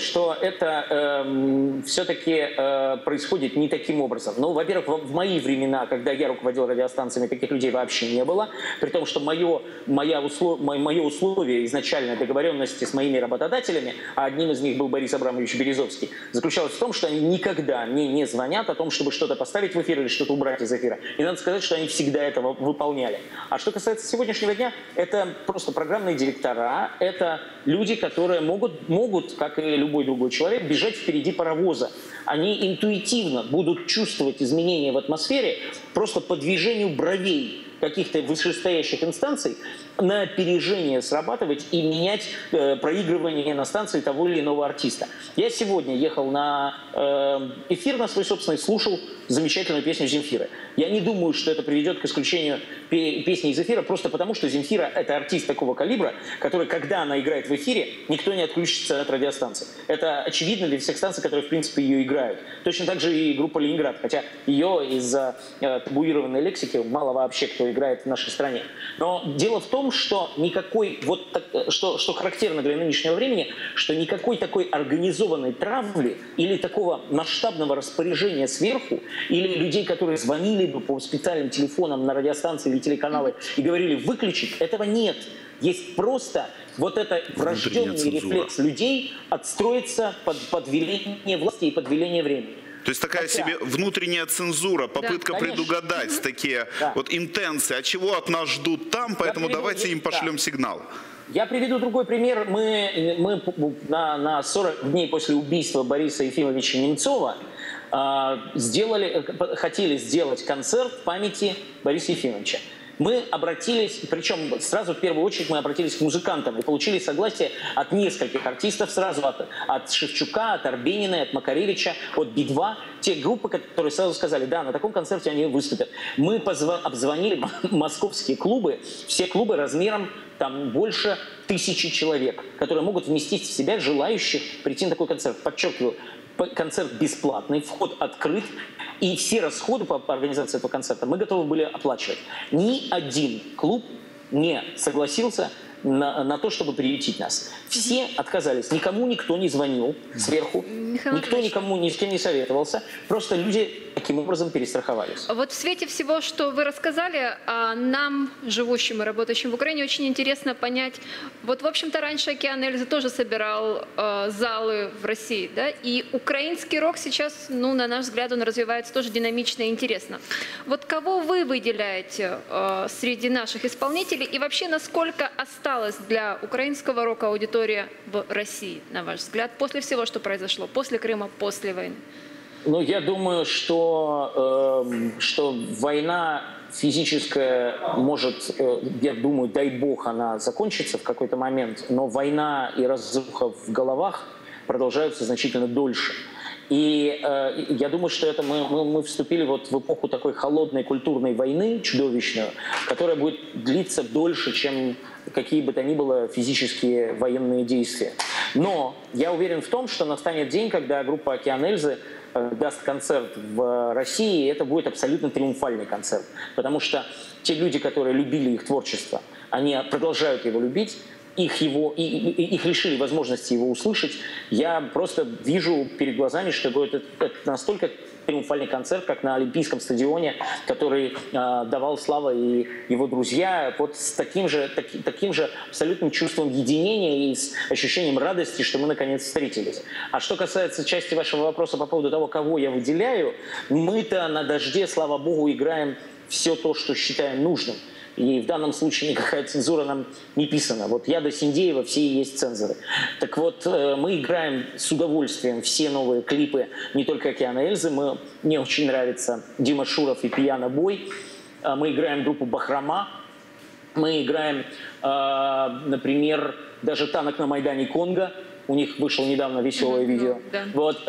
это все-таки происходит не таким образом. Ну, во-первых, в мои времена, когда я руководил радиостанциями, таких людей вообще не было. При том, что мое условие изначальной договоренности с моими работодателями, а одним из них был Борис Абрамович Березовский, заключалось в том, что они никогда мне не звонят о том, чтобы что-то поставить в эфир или что-то убрать из эфира. И надо сказать, что они всегда этого выполняли. А что касается сегодняшнего дня, это просто программные директора, это люди, которые могут, как и любой другой человек, бежать впереди паровоза. Они интуитивно будут чувствовать изменения в атмосфере просто по движению бровей каких-то вышестоящих инстанций, на опережение срабатывать и менять проигрывание на станции того или иного артиста. Я сегодня ехал на эфир на свой собственный, слушал замечательную песню Земфиры. Я не думаю, что это приведет к исключению песни из эфира, просто потому, что Земфира – это артист такого калибра, который, когда она играет в эфире, никто не отключится от радиостанции. Это очевидно для всех станций, которые, в принципе, ее играют. Точно так же и группа «Ленинград», хотя ее из-за табуированной лексики мало вообще кто играет в нашей стране. Но дело в том, что что характерно для нынешнего времени, что никакой такой организованной травли или такого масштабного распоряжения сверху, или людей, которые звонили бы по специальным телефонам на радиостанции или телеканалы и говорили «выключить», этого нет. Есть просто вот это врожденный рефлекс людей отстроиться под веление власти и под веление времени. То есть такая себе внутренняя цензура, попытка предугадать такие вот интенции, а чего от нас ждут там, поэтому давайте им пошлем сигнал. Я приведу другой пример. Мы на 40 дней после убийства Бориса Ефимовича Немцова хотели сделать концерт в памяти Бориса Ефимовича. Мы обратились, причем сразу в первую очередь мы обратились к музыкантам и получили согласие от нескольких артистов, сразу от Шевчука, от Арбениной, от Макаревича, от Би-2, те группы, которые сразу сказали, да, на таком концерте они выступят. Мы обзвонили московские клубы, все клубы размером там больше 1000 человек, которые могут вместить в себя желающих прийти на такой концерт. Подчеркиваю, концерт бесплатный, вход открыт, и все расходы по организации этого концерта мы готовы были оплачивать. Ни один клуб не согласился на то, чтобы приютить нас. Все отказались. Никому никто не звонил сверху, никто никому ни с кем не советовался. Просто люди таким образом перестраховались. Вот в свете всего, что вы рассказали, нам, живущим и работающим в Украине, очень интересно понять. Вот, в общем-то, раньше «Океан Эльзы» тоже собирал залы в России, да? И украинский рок сейчас, ну, на наш взгляд, он развивается тоже динамично и интересно. Вот кого вы выделяете среди наших исполнителей и вообще насколько осталась для украинского рока аудитория в России, на ваш взгляд, после всего, что произошло, после Крыма, после войны? Ну, я думаю, что война физическая может, я думаю, дай бог, она закончится в какой-то момент, но война и разруха в головах продолжаются значительно дольше. И я думаю, что это мы вступили вот в эпоху такой холодной культурной войны, чудовищную, которая будет длиться дольше, чем какие бы то ни было физические военные действия. Но я уверен в том, что настанет день, когда группа «Океан Эльзы» даст концерт в России, и это будет абсолютно триумфальный концерт. Потому что те люди, которые любили их творчество, они продолжают его любить, их лишили возможности его услышать. Я просто вижу перед глазами, что это настолько триумфальный концерт, как на Олимпийском стадионе, который давал Слава и его друзья, вот с таким же абсолютным чувством единения и с ощущением радости, что мы наконец встретились. А что касается части вашего вопроса по поводу того, кого я выделяю, мы-то на «Дожде», слава богу, играем все то, что считаем нужным. И в данном случае никакая цензура нам не писана. Вот я до Синдеева, все и есть цензоры. Так вот, мы играем с удовольствием все новые клипы, не только «Океана Эльзы». Мне очень нравится Дима Шуров и «Пьяно бой». мы играем группу «Бахрома», мы играем, например, даже «Танок на Майдане Конго». У них вышло недавно веселое видео. Да. Вот,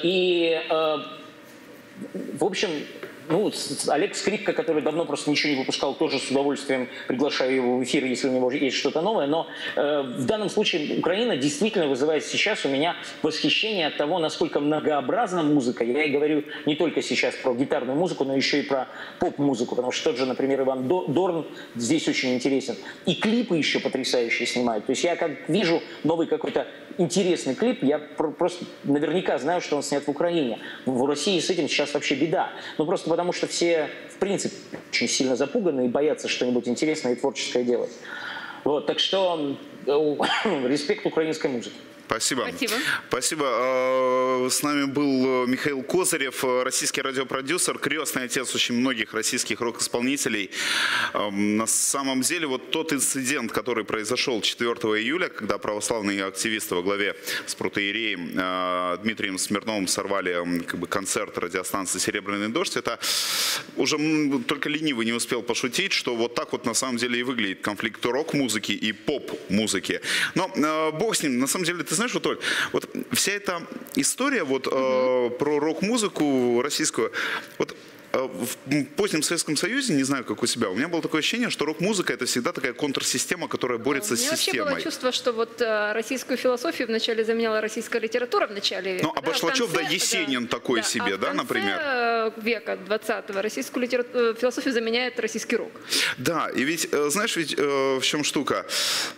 в общем, ну, Олег Скрипка, который давно просто ничего не выпускал, тоже с удовольствием приглашаю его в эфир, если у него есть что-то новое. Но в данном случае Украина действительно вызывает сейчас у меня восхищение от того, насколько многообразна музыка. Я и говорю не только сейчас про гитарную музыку, но еще и про поп-музыку. Потому что тот же, например, Иван Дорн здесь очень интересен. И клипы еще потрясающие снимают. То есть я как вижу новый какой-то интересный клип, я просто наверняка знаю, что он снят в Украине. В России с этим сейчас вообще беда. Ну просто потому что все, в принципе, очень сильно запуганы и боятся что-нибудь интересное и творческое делать. Вот, так что респект украинской музыке. Спасибо. Спасибо. Спасибо. С нами был Михаил Козырев, российский радиопродюсер, крестный отец очень многих российских рок-исполнителей. На самом деле, вот тот инцидент, который произошел 4 июля, когда православные активисты во главе с протоиереем Дмитрием Смирновым сорвали концерт радиостанции «Серебряный дождь», это уже только ленивый не успел пошутить, что вот так вот на самом деле и выглядит конфликт рок-музыки и поп-музыки. Но бог с ним, на самом деле, ты знаешь, вот, Оль, вот вся эта история вот, про рок-музыку российскую, вот в позднем Советском Союзе, не знаю, как у себя, у меня было такое ощущение, что рок-музыка это всегда такая контрсистема, которая борется с системой. У меня вообще было чувство, что вот российскую философию вначале заменяла российская литература в начале века. Ну, а Башлачев, да, Есенин такой себе, да, например? В конце века 20-го российскую философию заменяет российский рок. Да, и ведь, знаешь, ведь в чем штука?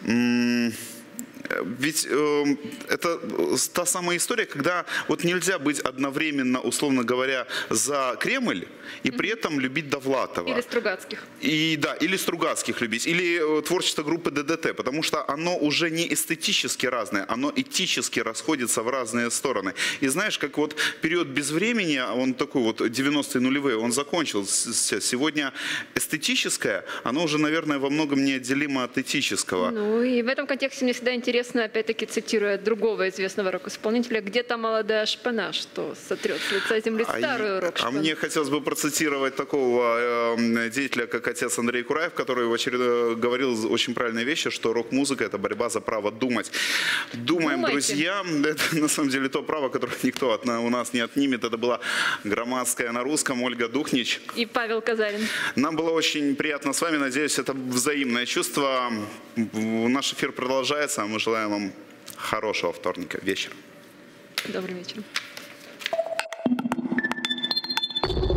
Ведь это та самая история, когда вот нельзя быть одновременно, условно говоря, за Кремль и при этом любить Довлатова. Или Стругацких. И, да, или Стругацких любить, или творчество группы ДДТ, потому что оно уже не эстетически разное, оно этически расходится в разные стороны. И знаешь, как вот период безвремени, он такой вот 90-е нулевые, он закончился. Сегодня эстетическое, оно уже, наверное, во многом неотделимо от этического. Ну и в этом контексте мне всегда интересно, опять-таки цитируя другого известного рок-исполнителя, где-то молодая шпана, что сотрет с лица земли старую рок-шпану. А мне хотелось бы процитировать такого деятеля, как отец Андрей Кураев, который в очередной говорил очень правильные вещи, что рок-музыка – это борьба за право думать. Думаем, друзья, это на самом деле то право, которое никто у нас не отнимет. Это была Громадская на русском, Ольга Духнич. И Павел Казарин. Нам было очень приятно с вами. Надеюсь, это взаимное чувство. Наш эфир продолжается, а мы желаем вам хорошего вторника вечера. Добрый вечер.